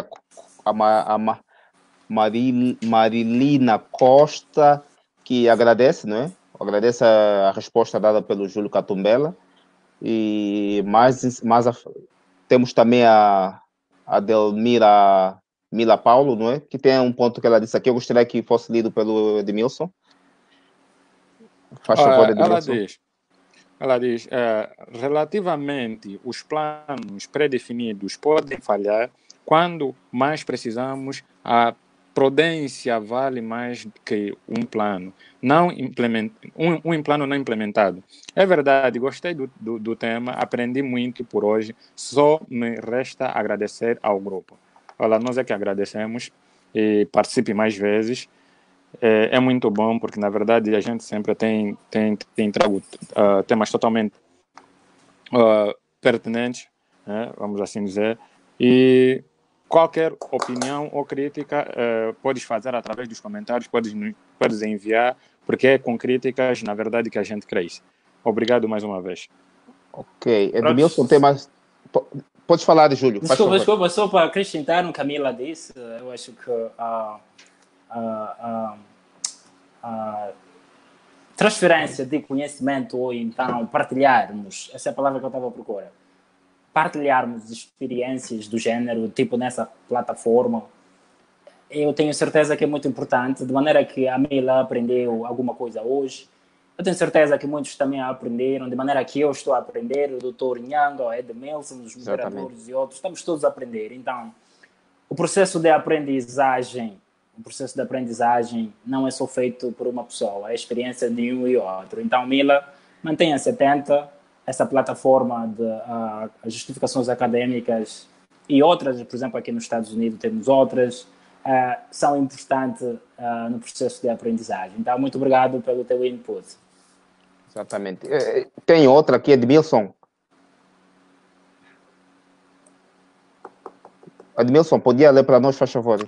Marilina Costa, que agradece, não é? Agradece a resposta dada pelo Júlio Catumbela. E temos também a Delmira Mila Paulo, não é? Que tem um ponto que ela disse aqui, eu gostaria que fosse lido pelo Edmilson. Faz favor, Edmilson. Ela diz, relativamente os planos pré-definidos podem falhar quando mais precisamos, a prudência vale mais que um plano um plano não implementado. É verdade, gostei do tema, aprendi muito por hoje, só me resta agradecer ao grupo. Olha, nós é que agradecemos e participe mais vezes. É muito bom, porque na verdade a gente sempre tem trago temas totalmente pertinentes, né, vamos assim dizer, e qualquer opinião ou crítica podes fazer através dos comentários, podes enviar, porque é com críticas, na verdade, que a gente cresce. Obrigado mais uma vez. Ok, Edmilson, tem mais... Podes falar, Júlio. Desculpa, só para acrescentar no que a Camila disse, eu acho que transferência de conhecimento ou então partilharmos, essa é a palavra que eu estava a procurar, partilharmos experiências do género, tipo nessa plataforma, eu tenho certeza que é muito importante, de maneira que a Mila aprendeu alguma coisa hoje, eu tenho certeza que muitos também aprenderam, de maneira que eu estou a aprender, o Dr. Nhanga, o Edmilson, os moderadores e outros, estamos todos a aprender. Então, o processo de aprendizagem não é só feito por uma pessoa, é a experiência de um e outro. Então, Mila, mantenha-se atenta. Essa plataforma de justificações acadêmicas e outras, por exemplo, aqui nos Estados Unidos temos outras, são importantes no processo de aprendizagem. Então, muito obrigado pelo teu input. Exatamente. Tem outra aqui, Edmilson. Edmilson, podia ler para nós, faz favor?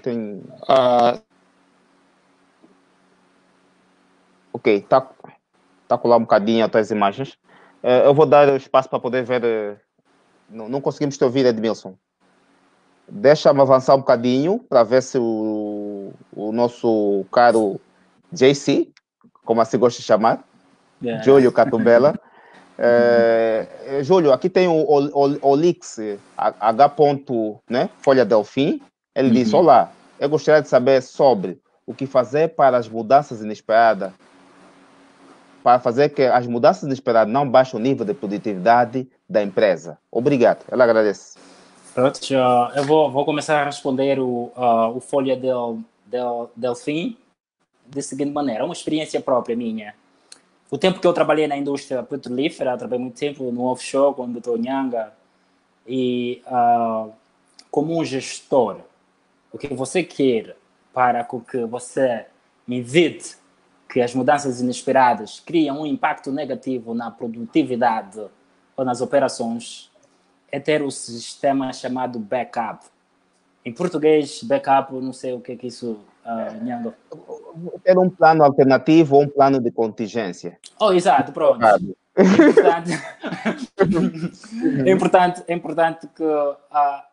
Ok, tá com lá um bocadinho atrás das imagens. Eu vou dar espaço para poder ver. Não conseguimos te ouvir, Edmilson. Deixa-me avançar um bocadinho para ver se o nosso caro JC, como assim gosta de chamar, Júlio Catumbela. Júlio, aqui tem o Olix, H. né, Folha Delfim. Ele diz, olá, eu gostaria de saber sobre o que fazer para as mudanças inesperadas, para fazer que as mudanças inesperadas não baixem o nível de produtividade da empresa. Obrigado, ela agradece. Pronto, eu vou começar a responder o Folha Delfim da seguinte maneira, uma experiência própria minha. O tempo que eu trabalhei na indústria petrolífera, trabalhei muito tempo no offshore com o Dr. Nhanga, e como um gestor, o que você quer para que você evite que as mudanças inesperadas criam um impacto negativo na produtividade ou nas operações, é ter o sistema chamado backup. Em português, backup, não sei o que é isso, Nhanga. Ter um plano alternativo ou um plano de contingência. Exato, pronto. É importante que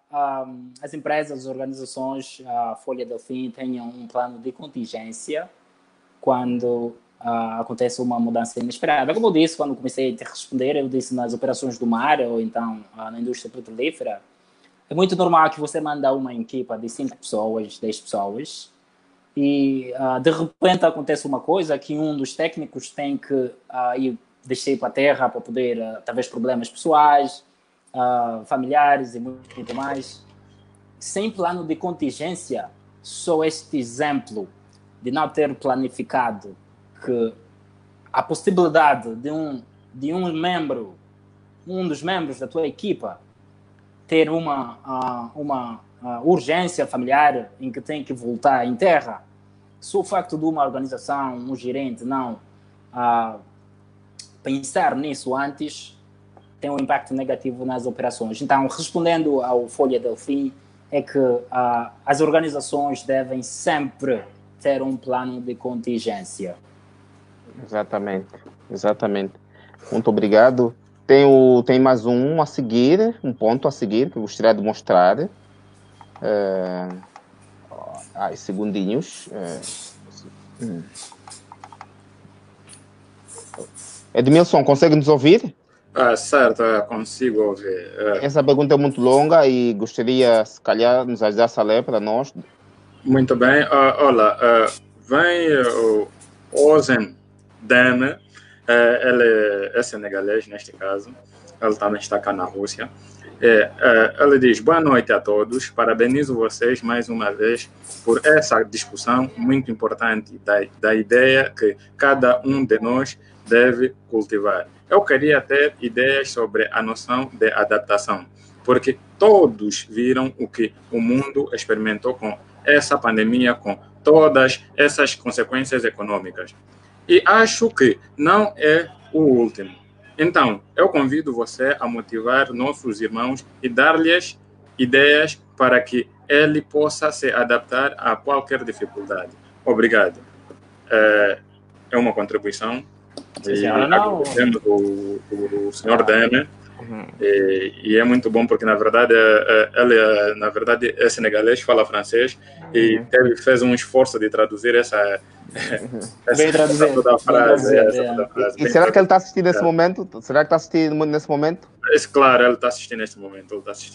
as empresas, as organizações, a Folha Delfim tenham um plano de contingência quando acontece uma mudança inesperada. Como eu disse, quando comecei a te responder, eu disse nas operações do mar ou então na indústria petrolífera, é muito normal que você manda uma equipa de 5 pessoas, 10 pessoas, e de repente acontece uma coisa que um dos técnicos tem que ir descer para a terra para poder, talvez, problemas pessoais, familiares e muito mais. Sem plano de contingência, só este exemplo de não ter planificado que a possibilidade de um dos membros da tua equipa ter uma urgência familiar em que tem que voltar em terra, só o facto de uma organização, um gerente não pensar nisso antes, tem um impacto negativo nas operações. Então, respondendo ao Folha Delfim, é que as organizações devem sempre ter um plano de contingência. Exatamente. Muito obrigado. Tem mais um a seguir, um ponto a seguir que eu gostaria de mostrar. Segundinhos. Edmilson, consegue nos ouvir? Certo, consigo ouvir. Essa pergunta é muito longa e gostaria, se calhar, nos ajudasse a ler para nós. Muito bem. Olha, vem o Ozen Deme, ele é senegalês, neste caso. Ele também está cá na Rússia. Ele diz: boa noite a todos, parabenizo vocês mais uma vez por essa discussão muito importante da ideia que cada um de nós deve cultivar. Eu queria ter ideias sobre a noção de adaptação, porque todos viram o que o mundo experimentou com essa pandemia, com todas essas consequências econômicas. E acho que não é o último. Então, eu convido você a motivar nossos irmãos e dar-lhes ideias para que ele possa se adaptar a qualquer dificuldade. Obrigado. É uma contribuição. Do senhor Deme. E é muito bom porque, na verdade, ele é senegalês, fala francês e fez um esforço de traduzir essa frase. E será que ele está assistindo nesse momento? Será que está assistindo nesse momento? Claro, ele está assistindo nesse momento.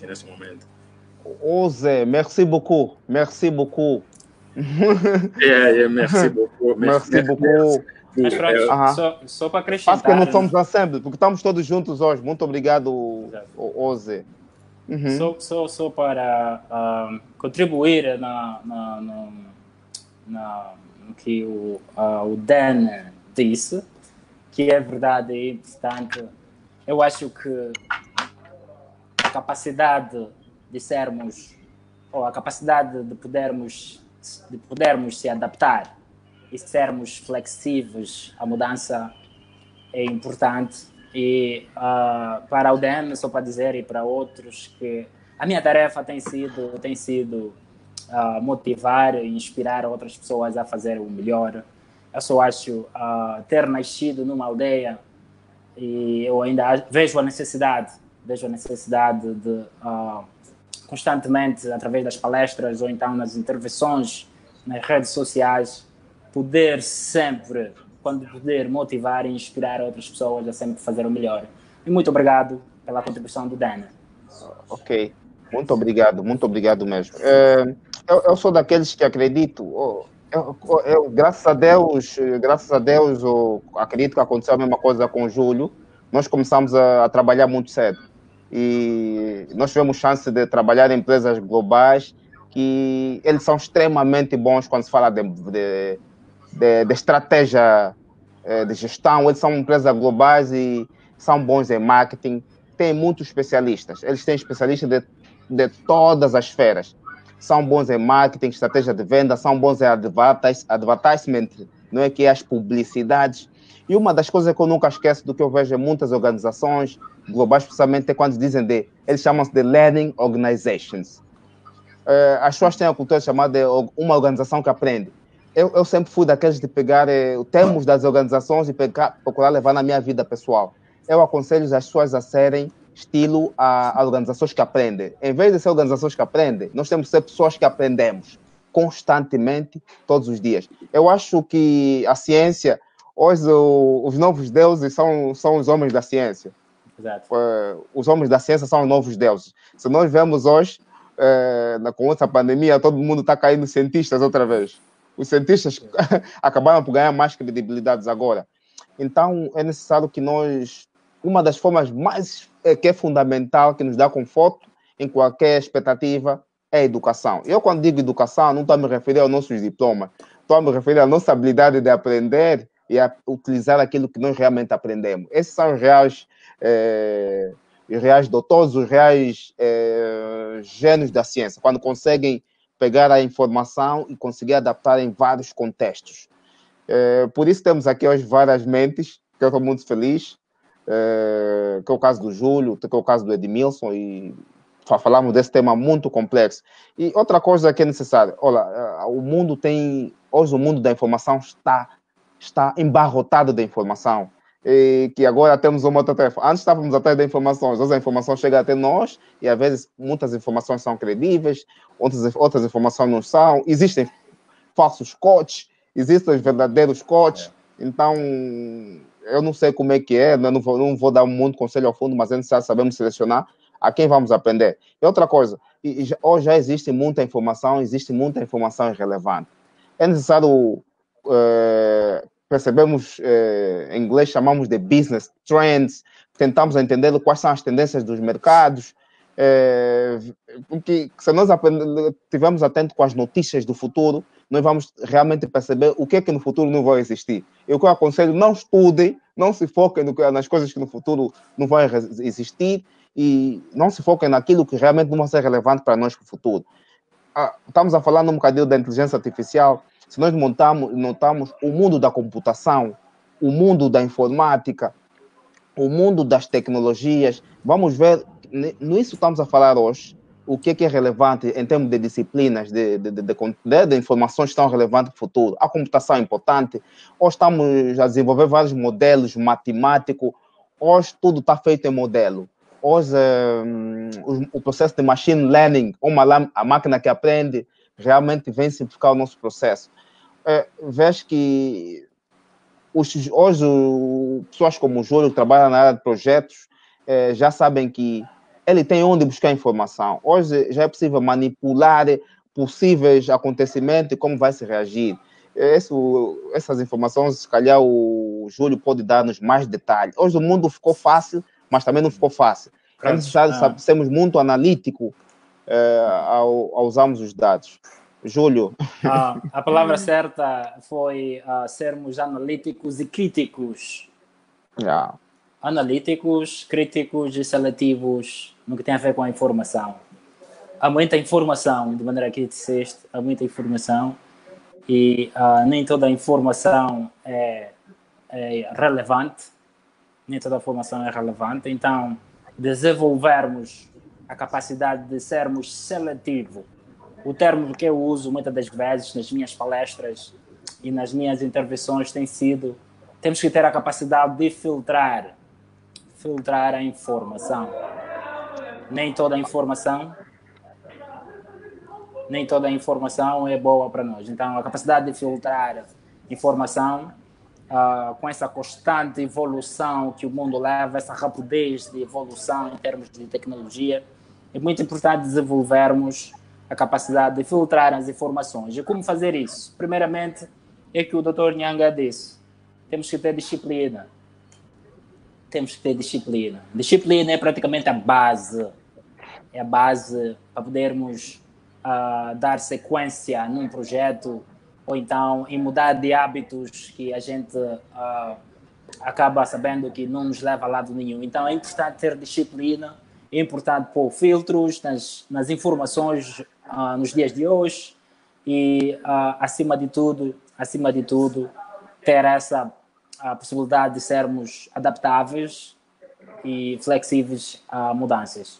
Ose, merci beaucoup. Merci beaucoup. Merci beaucoup. Merci beaucoup. Mas pronto, só para acrescentar... Acho que não somos ensemble, porque estamos todos juntos hoje. Muito obrigado, Ose. Só para contribuir no que o Dan disse, que é verdade e importante. Eu acho que a capacidade de sermos, ou a capacidade de podermos se adaptar e sermos flexíveis à mudança é importante. E para o DM, só para dizer, e para outros, que a minha tarefa tem sido motivar e inspirar outras pessoas a fazer o melhor. Eu só acho ter nascido numa aldeia, e eu ainda vejo a necessidade de constantemente, através das palestras ou então nas intervenções nas redes sociais, poder sempre, quando poder, motivar e inspirar outras pessoas a sempre fazer o melhor. E muito obrigado pela contribuição do Dana. Ok, muito obrigado mesmo. Eu sou daqueles que acredito, graças a Deus, eu acredito que aconteceu a mesma coisa com o Júlio. Nós começamos a trabalhar muito cedo e nós tivemos chance de trabalhar em empresas globais que eles são extremamente bons quando se fala de estratégia de gestão. Eles são empresas globais e são bons em marketing, têm muitos especialistas, eles têm especialistas de todas as esferas, são bons em marketing, estratégia de venda, são bons em advertisement, não é, que é as publicidades. E uma das coisas que eu nunca esqueço do que eu vejo em muitas organizações globais, especialmente, é quando dizem eles chamam-se de learning organizations. As pessoas têm a cultura chamada de uma organização que aprende. Eu sempre fui daqueles de pegar termos das organizações e procurar levar na minha vida pessoal. Eu aconselho as pessoas a serem estilo a organizações que aprendem. Em vez de ser organizações que aprendem, nós temos que ser pessoas que aprendemos constantemente, todos os dias. Eu acho que a ciência, hoje os novos deuses são os homens da ciência. Exato. Os homens da ciência são os novos deuses. Se nós vemos hoje, com essa pandemia, todo mundo está caindo cientistas outra vez. Os cientistas acabaram por ganhar mais credibilidade agora. Então, é necessário que nós... Uma das formas mais que é fundamental, que nos dá conforto em qualquer expectativa, é a educação. Eu, quando digo educação, não estou a me referir aos nossos diplomas. Estou a me referir à nossa habilidade de aprender e a utilizar aquilo que nós realmente aprendemos. Esses são os reais doutores, os reais gênios da ciência, quando conseguem pegar a informação e conseguir adaptar em vários contextos. Por isso temos aqui hoje várias mentes, que eu estou muito feliz, que é o caso do Júlio, que é o caso do Edmilson, e falamos desse tema muito complexo. E outra coisa que é necessária, olha, hoje o mundo da informação está embarrotado de informação, e que agora temos uma outra tarefa. Antes estávamos atrás da informação, hoje a informação chega até nós, e às vezes muitas informações são credíveis, outras informações não são, existem falsos coaches, existem verdadeiros coaches, então eu não sei como é que é, não vou dar muito conselho ao fundo, mas é necessário sabermos selecionar a quem vamos aprender. E outra coisa, hoje já existe muita informação irrelevante. É necessário percebemos, em inglês chamamos de business trends, tentamos entender quais são as tendências dos mercados, porque se nós estivermos atentos com as notícias do futuro, nós vamos realmente perceber o que é que no futuro não vai existir. Eu aconselho, não estudem, não se foquem nas coisas que no futuro não vão existir e não se foquem naquilo que realmente não vai ser relevante para nós no futuro. Estamos a falar um bocadinho da inteligência artificial. Se nós notamos o mundo da computação, o mundo da informática, o mundo das tecnologias, vamos ver, nisso estamos a falar hoje, o que é relevante em termos de disciplinas, de informações que são relevantes para o futuro. A computação é importante. Hoje estamos a desenvolver vários modelos matemáticos. Hoje tudo está feito em modelo. Hoje o processo de machine learning, a máquina que aprende, realmente vem simplificar o nosso processo. Vejo que hoje pessoas como o Júlio, que trabalham na área de projetos, já sabem que ele tem onde buscar informação. Hoje já é possível manipular possíveis acontecimentos e como vai se reagir. Essas informações, se calhar, o Júlio pode dar-nos mais detalhes. Hoje o mundo ficou fácil, mas também não ficou fácil. É necessário sermos muito analíticos ao usarmos os dados. Júlio. A palavra certa foi sermos analíticos e críticos. Yeah. Analíticos, críticos e seletivos no que tem a ver com a informação. Há muita informação, de maneira que disseste, há muita informação e nem toda a informação é relevante, nem toda a informação é relevante, então desenvolvermos a capacidade de sermos seletivos. O termo que eu uso muitas das vezes nas minhas palestras e nas minhas intervenções tem sido: temos que ter a capacidade de filtrar a informação. Nem toda a informação é boa para nós. Então, a capacidade de filtrar informação, com essa constante evolução que o mundo leva, essa rapidez de evolução em termos de tecnologia, é muito importante desenvolvermos a capacidade de filtrar as informações. E como fazer isso? Primeiramente, é que o Dr. Nyanga disse: temos que ter disciplina. Disciplina é praticamente a base. É a base para podermos dar sequência num projeto ou então em mudar de hábitos que a gente acaba sabendo que não nos leva a lado nenhum. Então é importante ter disciplina, é importante pôr filtros nas informações nos dias de hoje e, acima de tudo, ter essa a possibilidade de sermos adaptáveis e flexíveis a mudanças.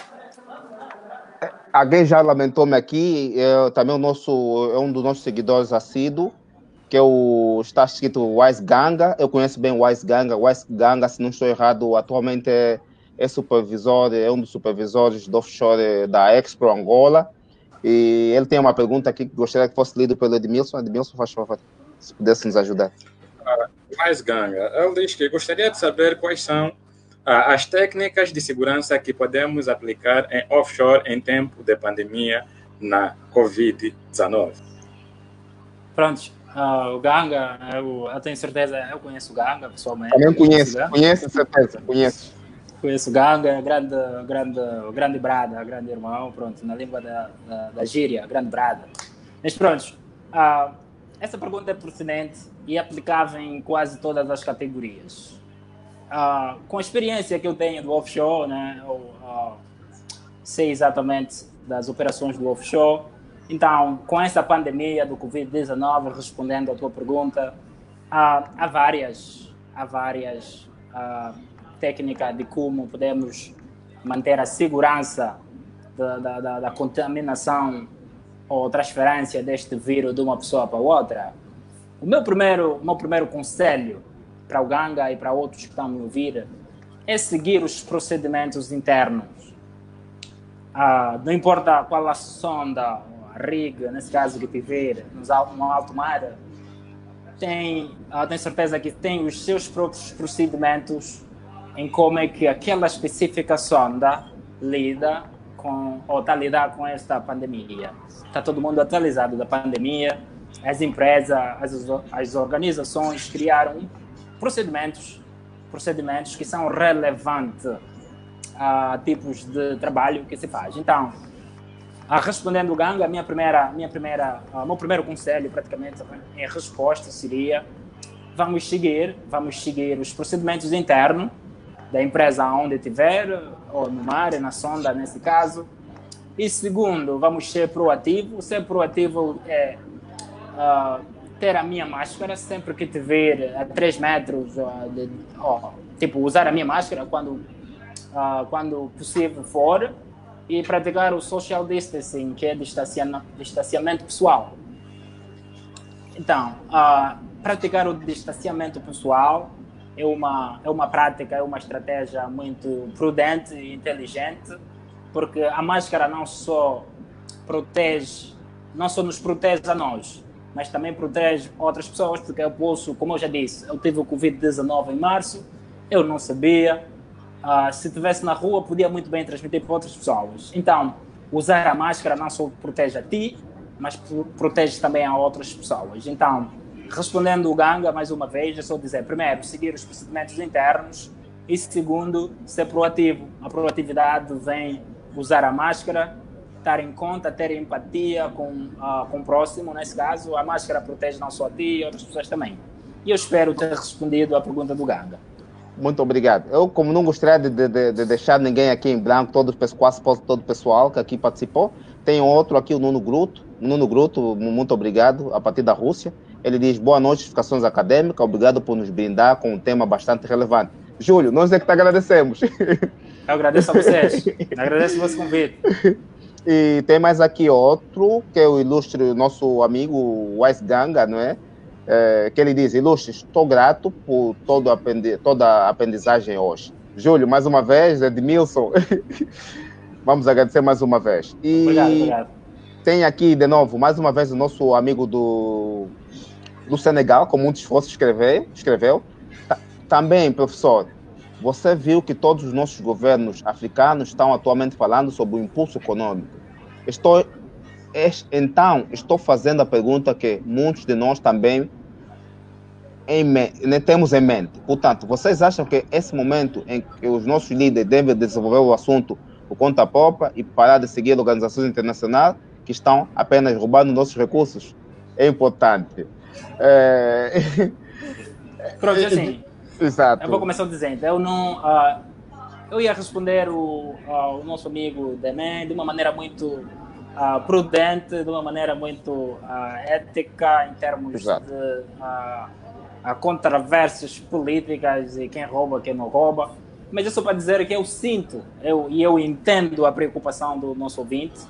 Alguém já lamentou-me aqui, também é um dos nossos seguidores assíduos, que está escrito Wise Ganga. Eu conheço bem o Wise Ganga. Wise Ganga, se não estou errado, atualmente é um dos supervisores do offshore da Expro Angola. E ele tem uma pergunta aqui que gostaria que fosse lido pelo Edmilson. Edmilson, faz favor, se pudesse nos ajudar. Mais Ganga, ele diz que gostaria de saber quais são as técnicas de segurança que podemos aplicar em offshore em tempo de pandemia na Covid-19. Pronto, o Ganga, eu tenho certeza, eu conheço o Ganga pessoalmente. Também conheço, certeza, conheço. Conheço o Ganga, grande brada, grande irmão, pronto, na língua da gíria, grande brada. Mas pronto, essa pergunta é pertinente e aplicável em quase todas as categorias. Com a experiência que eu tenho do offshore, né, eu sei exatamente das operações do offshore. Então, com essa pandemia do Covid-19, respondendo à tua pergunta, há várias técnicas de como podemos manter a segurança da contaminação ou transferência deste vírus de uma pessoa para outra. O meu primeiro conselho para o Ganga e para outros que estão a me ouvir é seguir os procedimentos internos. Não importa qual a sonda, a rig, nesse caso que tiver, no alto mar, tenho certeza que tem os seus próprios procedimentos em como é que aquela específica sonda lida com, ou está a lidar com esta pandemia. Está todo mundo atualizado da pandemia, as empresas, as organizações criaram procedimentos que são relevantes a tipos de trabalho que se faz. Então, respondendo o Ganga, meu primeiro conselho, praticamente, em resposta seria: vamos seguir os procedimentos internos da empresa onde estiver, ou no mar, na sonda, nesse caso. E segundo, vamos ser proativos. Ser proativo é ter a minha máscara sempre que tiver a 3 metros, tipo, usar a minha máscara quando possível for, e praticar o social distancing, que é distanciamento pessoal. Então, praticar o distanciamento pessoal é uma prática, é uma estratégia muito prudente e inteligente, porque a máscara não só nos protege a nós, mas também protege outras pessoas, porque eu posso, como eu já disse, eu tive o Covid-19 em março, eu não sabia, se estivesse na rua podia muito bem transmitir para outras pessoas. Então, usar a máscara não só protege a ti, mas protege também a outras pessoas. Então, respondendo o Ganga, mais uma vez, é só dizer, primeiro, seguir os procedimentos internos, e segundo, ser proativo. A proatividade vem usar a máscara, estar em conta, ter empatia com o próximo. Nesse caso, a máscara protege não só a ti e outras pessoas também. E eu espero ter respondido à pergunta do Ganga. Muito obrigado. Eu, como não gostaria de deixar ninguém aqui em branco, quase todo o pessoal que aqui participou, tem outro aqui, o Nuno Gruto, muito obrigado, a partir da Rússia. Ele diz: boa noite, Justificações Acadêmicas, obrigado por nos brindar com um tema bastante relevante. Júlio, nós é que te agradecemos. Eu agradeço a vocês, agradeço o vosso convite. E tem mais aqui outro, que é o ilustre nosso amigo Wise Ganga, não é? Que ele diz: ilustre, estou grato por toda a aprendizagem hoje. Júlio, mais uma vez, Edmilson, vamos agradecer mais uma vez. E obrigado. Tem aqui, de novo, mais uma vez, o nosso amigo do Senegal, como um esforço escreveu. Também, professor, você viu que todos os nossos governos africanos estão atualmente falando sobre o impulso econômico. Então, estou fazendo a pergunta que muitos de nós também temos em mente. Portanto, vocês acham que esse momento em que os nossos líderes devem desenvolver o assunto por conta própria e parar de seguir organizações internacionais que estão apenas roubando nossos recursos? É importante. Pronto, assim, exato. Eu vou começar dizendo, eu ia responder ao nosso amigo Demen de uma maneira muito prudente, de uma maneira muito ética, em termos exato. De controvérsias políticas e quem rouba, quem não rouba. Mas é só para dizer que eu sinto, eu entendo a preocupação do nosso ouvinte,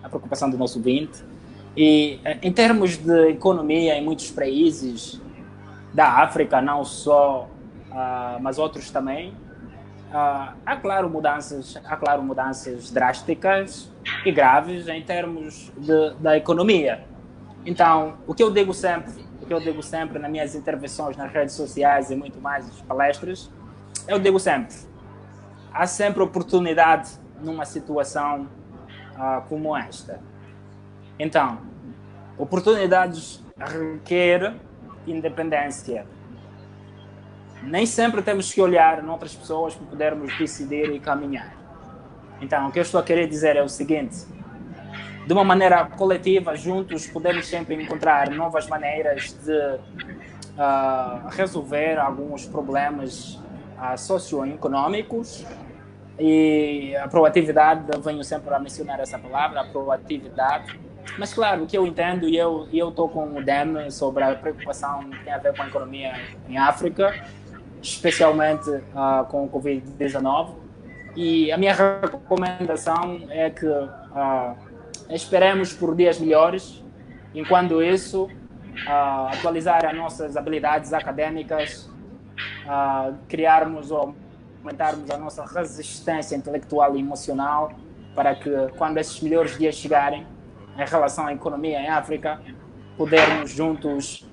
e em termos de economia, em muitos países da África, não só, mas outros também, há claro mudanças drásticas e graves em termos da economia. Então, o que eu digo sempre nas minhas intervenções nas redes sociais e muito mais palestras, eu digo sempre, há sempre oportunidade numa situação como esta. Então, oportunidades requer independência. Nem sempre temos que olhar em outras pessoas para podermos decidir e caminhar. Então, o que eu estou a querer dizer é o seguinte: de uma maneira coletiva, juntos, podemos sempre encontrar novas maneiras de resolver alguns problemas socioeconômicos. E a proatividade, venho sempre a mencionar essa palavra, a proatividade. Mas, claro, o que eu entendo, e eu estou com o DEM sobre a preocupação que tem a ver com a economia em África, especialmente com o Covid-19. E a minha recomendação é que esperemos por dias melhores, enquanto isso, atualizar as nossas habilidades acadêmicas, criarmos ou aumentarmos a nossa resistência intelectual e emocional para que, quando esses melhores dias chegarem, em relação à economia em África, podermos juntos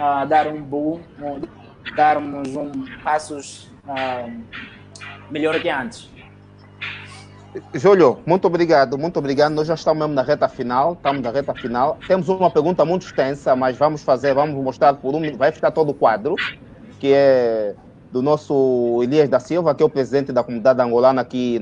darmos passos melhor que antes. Júlio, muito obrigado. Nós já estamos mesmo na reta final, Temos uma pergunta muito extensa, mas vamos mostrar vai ficar todo o quadro, que é do nosso Elias da Silva, que é o presidente da comunidade angolana aqui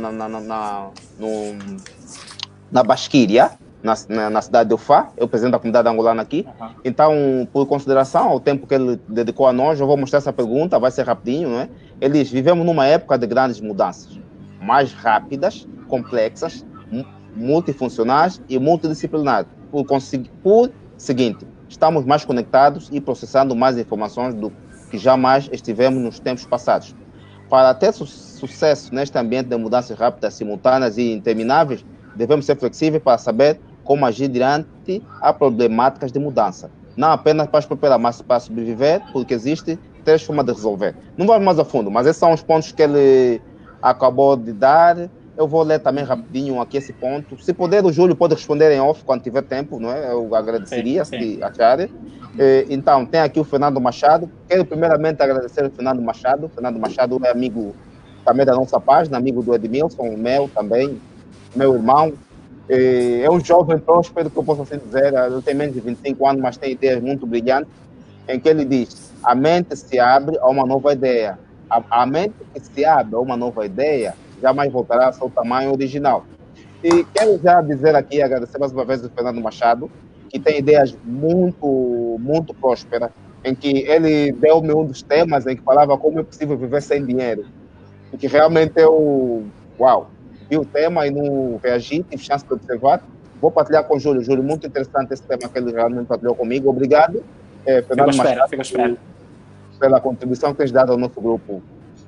na Basquíria, na cidade de Ufá, é o presidente da comunidade angolana aqui. Então, por consideração ao tempo que ele dedicou a nós, eu vou mostrar essa pergunta, vai ser rapidinho, não é? Eles vivemos numa época de grandes mudanças, mais rápidas, complexas, multifuncionais e multidisciplinares. Por seguinte, estamos mais conectados e processando mais informações do que jamais estivemos nos tempos passados. Para ter sucesso neste ambiente de mudanças rápidas, simultâneas e intermináveis, devemos ser flexíveis para saber como agir diante a problemáticas de mudança. Não apenas para prosperar, mas para sobreviver, porque existe 3 formas de resolver. Não vamos mais a fundo, mas esses são os pontos que ele acabou de dar. Eu vou ler também rapidinho aqui esse ponto. Se puder, o Júlio pode responder em off quando tiver tempo, não é? Eu agradeceria, se acharem. Então, tem aqui o Fernando Machado. Quero primeiramente agradecer ao Fernando Machado. Fernando Machado é amigo também da nossa página, amigo do Edmilson, meu também, meu irmão. É um jovem próspero, que eu posso assim dizer. Ele tem menos de 25 anos, mas tem ideias muito brilhantes, em que ele diz: a mente se abre a uma nova ideia. A mente que se abre a uma nova ideia jamais voltará ao seu tamanho original. E quero já dizer aqui, agradecer mais uma vez ao Fernando Machado, que tem ideias muito, muito prósperas, em que ele deu-me um dos temas em que falava como é possível viver sem dinheiro. E que realmente eu, vi o tema e não reagi, tive chance de observar. Vou partilhar com o Júlio. Júlio, muito interessante esse tema que ele realmente partilhou comigo. Obrigado, Fernando Machado, pela contribuição que tens dado ao nosso grupo.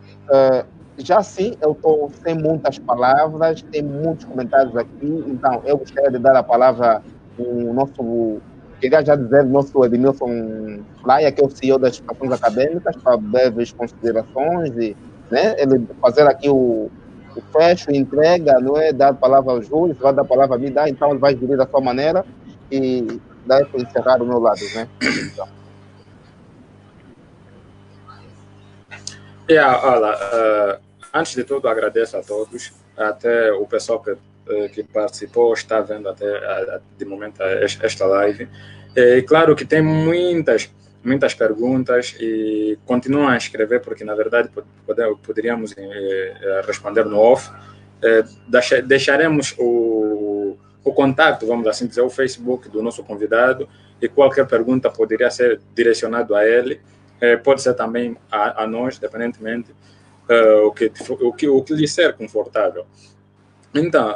Já sim, eu estou sem muitas palavras, tem muitos comentários aqui, então eu gostaria de dar a palavra ao nosso, queria já dizer, nosso Edmilson Laia, que é o CEO das Educações Acadêmicas, para breves considerações e, né, ele fazer aqui o fecho, entrega, não é? Dar a palavra ao Júlio, vai dar a palavra a mim, então ele vai dividir da sua maneira e daí para encerrar do meu lado, né? Então. Olha, antes de tudo, agradeço a todos, até o pessoal que participou, está vendo até de momento esta live. E claro que tem muitas perguntas e continuam a escrever, porque na verdade poderíamos responder no off. Deixaremos o contato, vamos assim dizer, o Facebook do nosso convidado, e qualquer pergunta poderia ser direcionado a ele. Pode ser também a nós, independentemente o que lhe ser confortável. Então,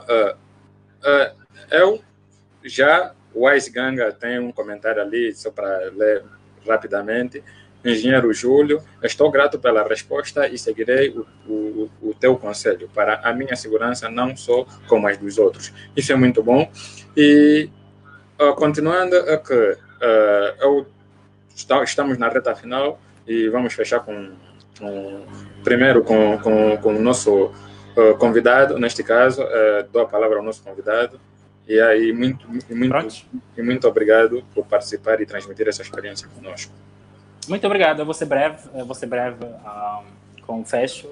o Wise Ganga tem um comentário ali, só para ler rapidamente. Engenheiro Júlio, estou grato pela resposta e seguirei o teu conselho para a minha segurança, não só como as dos outros. Isso é muito bom. E, continuando, estamos na reta final e vamos fechar com primeiro com o nosso convidado, neste caso, dou a palavra ao nosso convidado. E aí, muito obrigado por participar e transmitir essa experiência conosco. Muito obrigado, eu vou ser breve, confesso,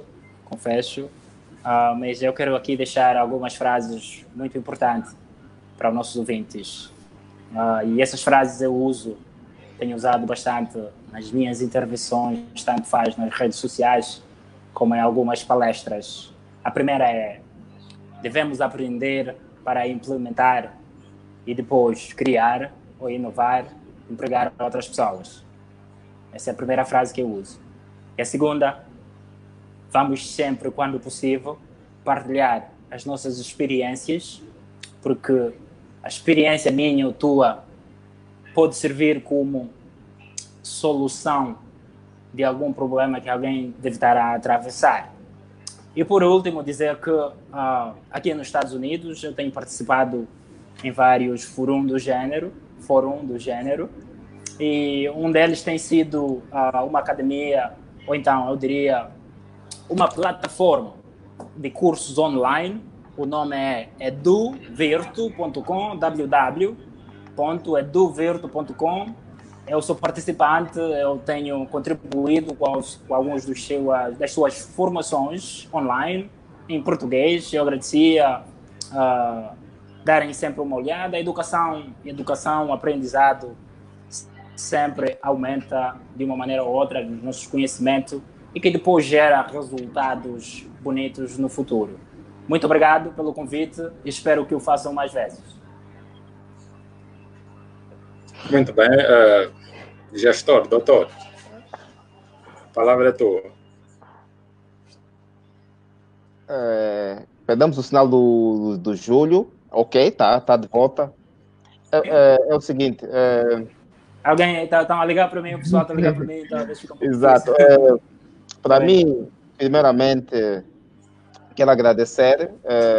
mas eu quero aqui deixar algumas frases muito importantes para os nossos ouvintes. E essas frases tenho usado bastante nas minhas intervenções, tanto faz nas redes sociais, como em algumas palestras. A primeira é: devemos aprender para implementar e depois criar ou inovar, empregar outras pessoas. Essa é a primeira frase que eu uso. E a segunda: vamos sempre, quando possível, partilhar as nossas experiências, porque a experiência minha ou tua pode servir como solução de algum problema que alguém deve estar a atravessar. E por último, dizer que aqui nos Estados Unidos eu tenho participado em vários fóruns do gênero, e um deles tem sido uma academia, ou então eu diria uma plataforma de cursos online. O nome é eduvirtu.com, www.eduvirtu.com. Eu sou participante, eu tenho contribuído com alguns das suas formações online em português. Eu agradecia darem sempre uma olhada. Educação, aprendizado sempre aumenta de uma maneira ou outra os nossos conhecimentos e que depois gera resultados bonitos no futuro. Muito obrigado pelo convite e espero que o façam mais vezes. Muito bem. Gestor, doutor, a palavra é tua. Perdemos o sinal do Júlio. Ok, tá de volta. É o seguinte... Alguém está a ligar para mim, o pessoal está a ligar para mim, então deixa eu compreender. Exato. Para mim, primeiramente, quero agradecer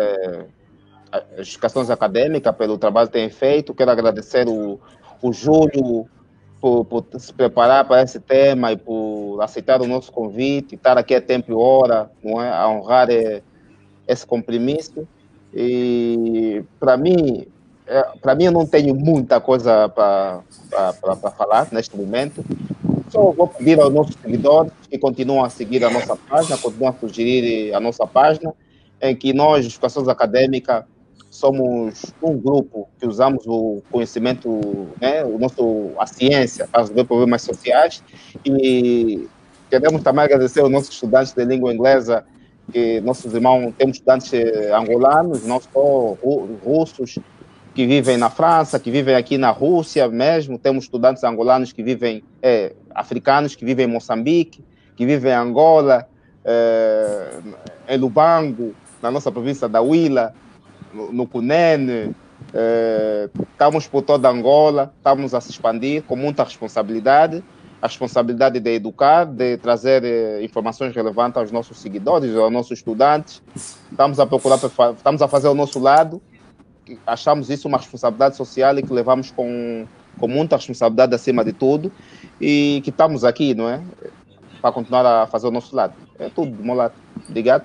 as questões acadêmicas pelo trabalho que têm feito. Quero agradecer o Júlio por se preparar para esse tema e por aceitar o nosso convite, estar aqui a tempo e hora, não é? A honrar esse compromisso. E para mim eu não tenho muita coisa para falar neste momento. Só vou pedir aos nossos seguidores que continuem a seguir a nossa página, continuem a sugerir a nossa página, em que nós, Educações Acadêmicas, somos um grupo que usamos o conhecimento, né, a ciência para resolver problemas sociais, e queremos também agradecer aos nossos estudantes de língua inglesa, que nossos irmãos, temos estudantes angolanos, não só russos, que vivem na França, que vivem aqui na Rússia mesmo, temos estudantes angolanos que vivem, africanos que vivem em Moçambique, que vivem em Angola, em Lubango, na nossa província da Huila, no Cunene, estamos por toda Angola, estamos a se expandir com muita responsabilidade, a responsabilidade de educar, de trazer informações relevantes aos nossos seguidores, aos nossos estudantes. Estamos a fazer o nosso lado, achamos isso uma responsabilidade social e que levamos com muita responsabilidade acima de tudo, e que estamos aqui, não é? Para continuar a fazer o nosso lado. É tudo do meu lado. Obrigado.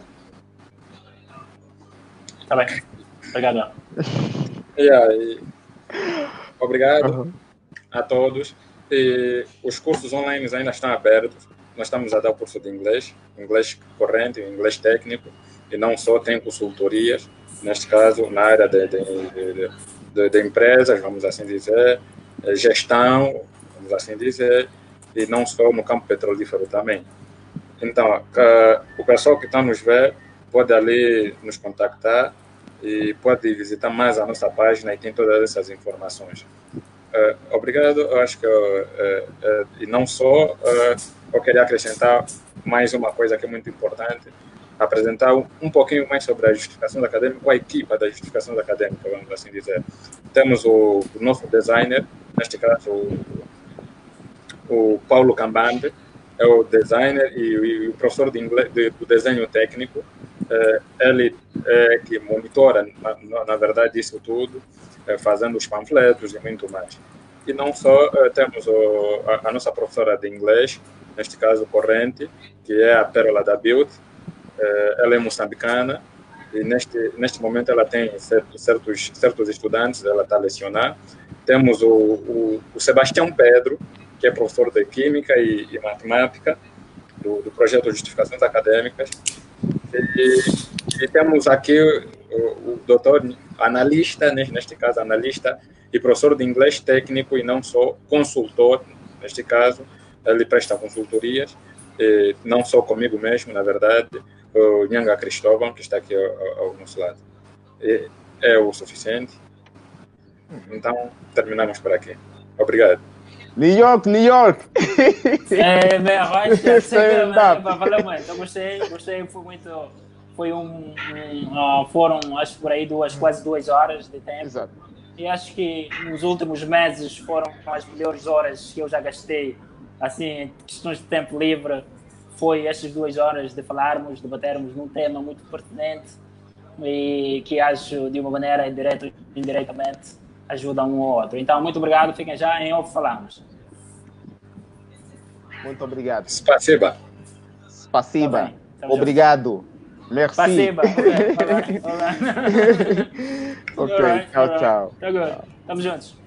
Tá bem. Obrigado. Obrigado a todos. E os cursos online ainda estão abertos. Nós estamos a dar o curso de inglês corrente, inglês técnico, e não só, tem consultorias, neste caso, na área de empresas, vamos assim dizer, gestão, vamos assim dizer, e não só no campo petrolífero também. Então, o pessoal que está nos vendo pode ali nos contactar e pode visitar mais a nossa página e tem todas essas informações. Obrigado. Eu acho que e não só, eu queria acrescentar mais uma coisa que é muito importante, apresentar um pouquinho mais sobre a justificação acadêmica, ou a equipa da justificação acadêmica, vamos assim dizer. Temos o nosso designer, neste caso o Paulo Cambande, é o designer e o professor de inglês, do desenho técnico. Ele é que monitora, na verdade, isso tudo, fazendo os panfletos e muito mais. e não só temos a nossa professora de inglês, neste caso corrente, que é a Pérola da Build. Ela é moçambicana e neste momento ela tem certos estudantes, ela está a lecionar. Temos o Sebastião Pedro, que é professor de Química e Matemática, do projeto Justificações Acadêmicas. E temos aqui o doutor analista, neste caso analista, e professor de inglês técnico e não só consultor, neste caso, ele presta consultorias, não só comigo mesmo, na verdade, o Nhanga Cristóvão, que está aqui ao nosso lado. É o suficiente. Então, terminamos por aqui. Obrigado. New York, New York! Valeu muito. Eu gostei, foi muito. Foram, acho, por aí quase 2 horas de tempo. Exato. E acho que nos últimos meses foram as melhores horas que eu já gastei, assim, em questões de tempo livre. Foi estas 2 horas de falarmos, debatermos num tema muito pertinente e que acho, de uma maneira indireta ou indiretamente, ajuda um ao outro. Então, muito obrigado. Fiquem já em off falamos. Muito obrigado. Spasiba. Spasiba. Obrigado. Merci. Spasiba. Ok, Ok, tchau, tchau. Tá good. Tamo juntos.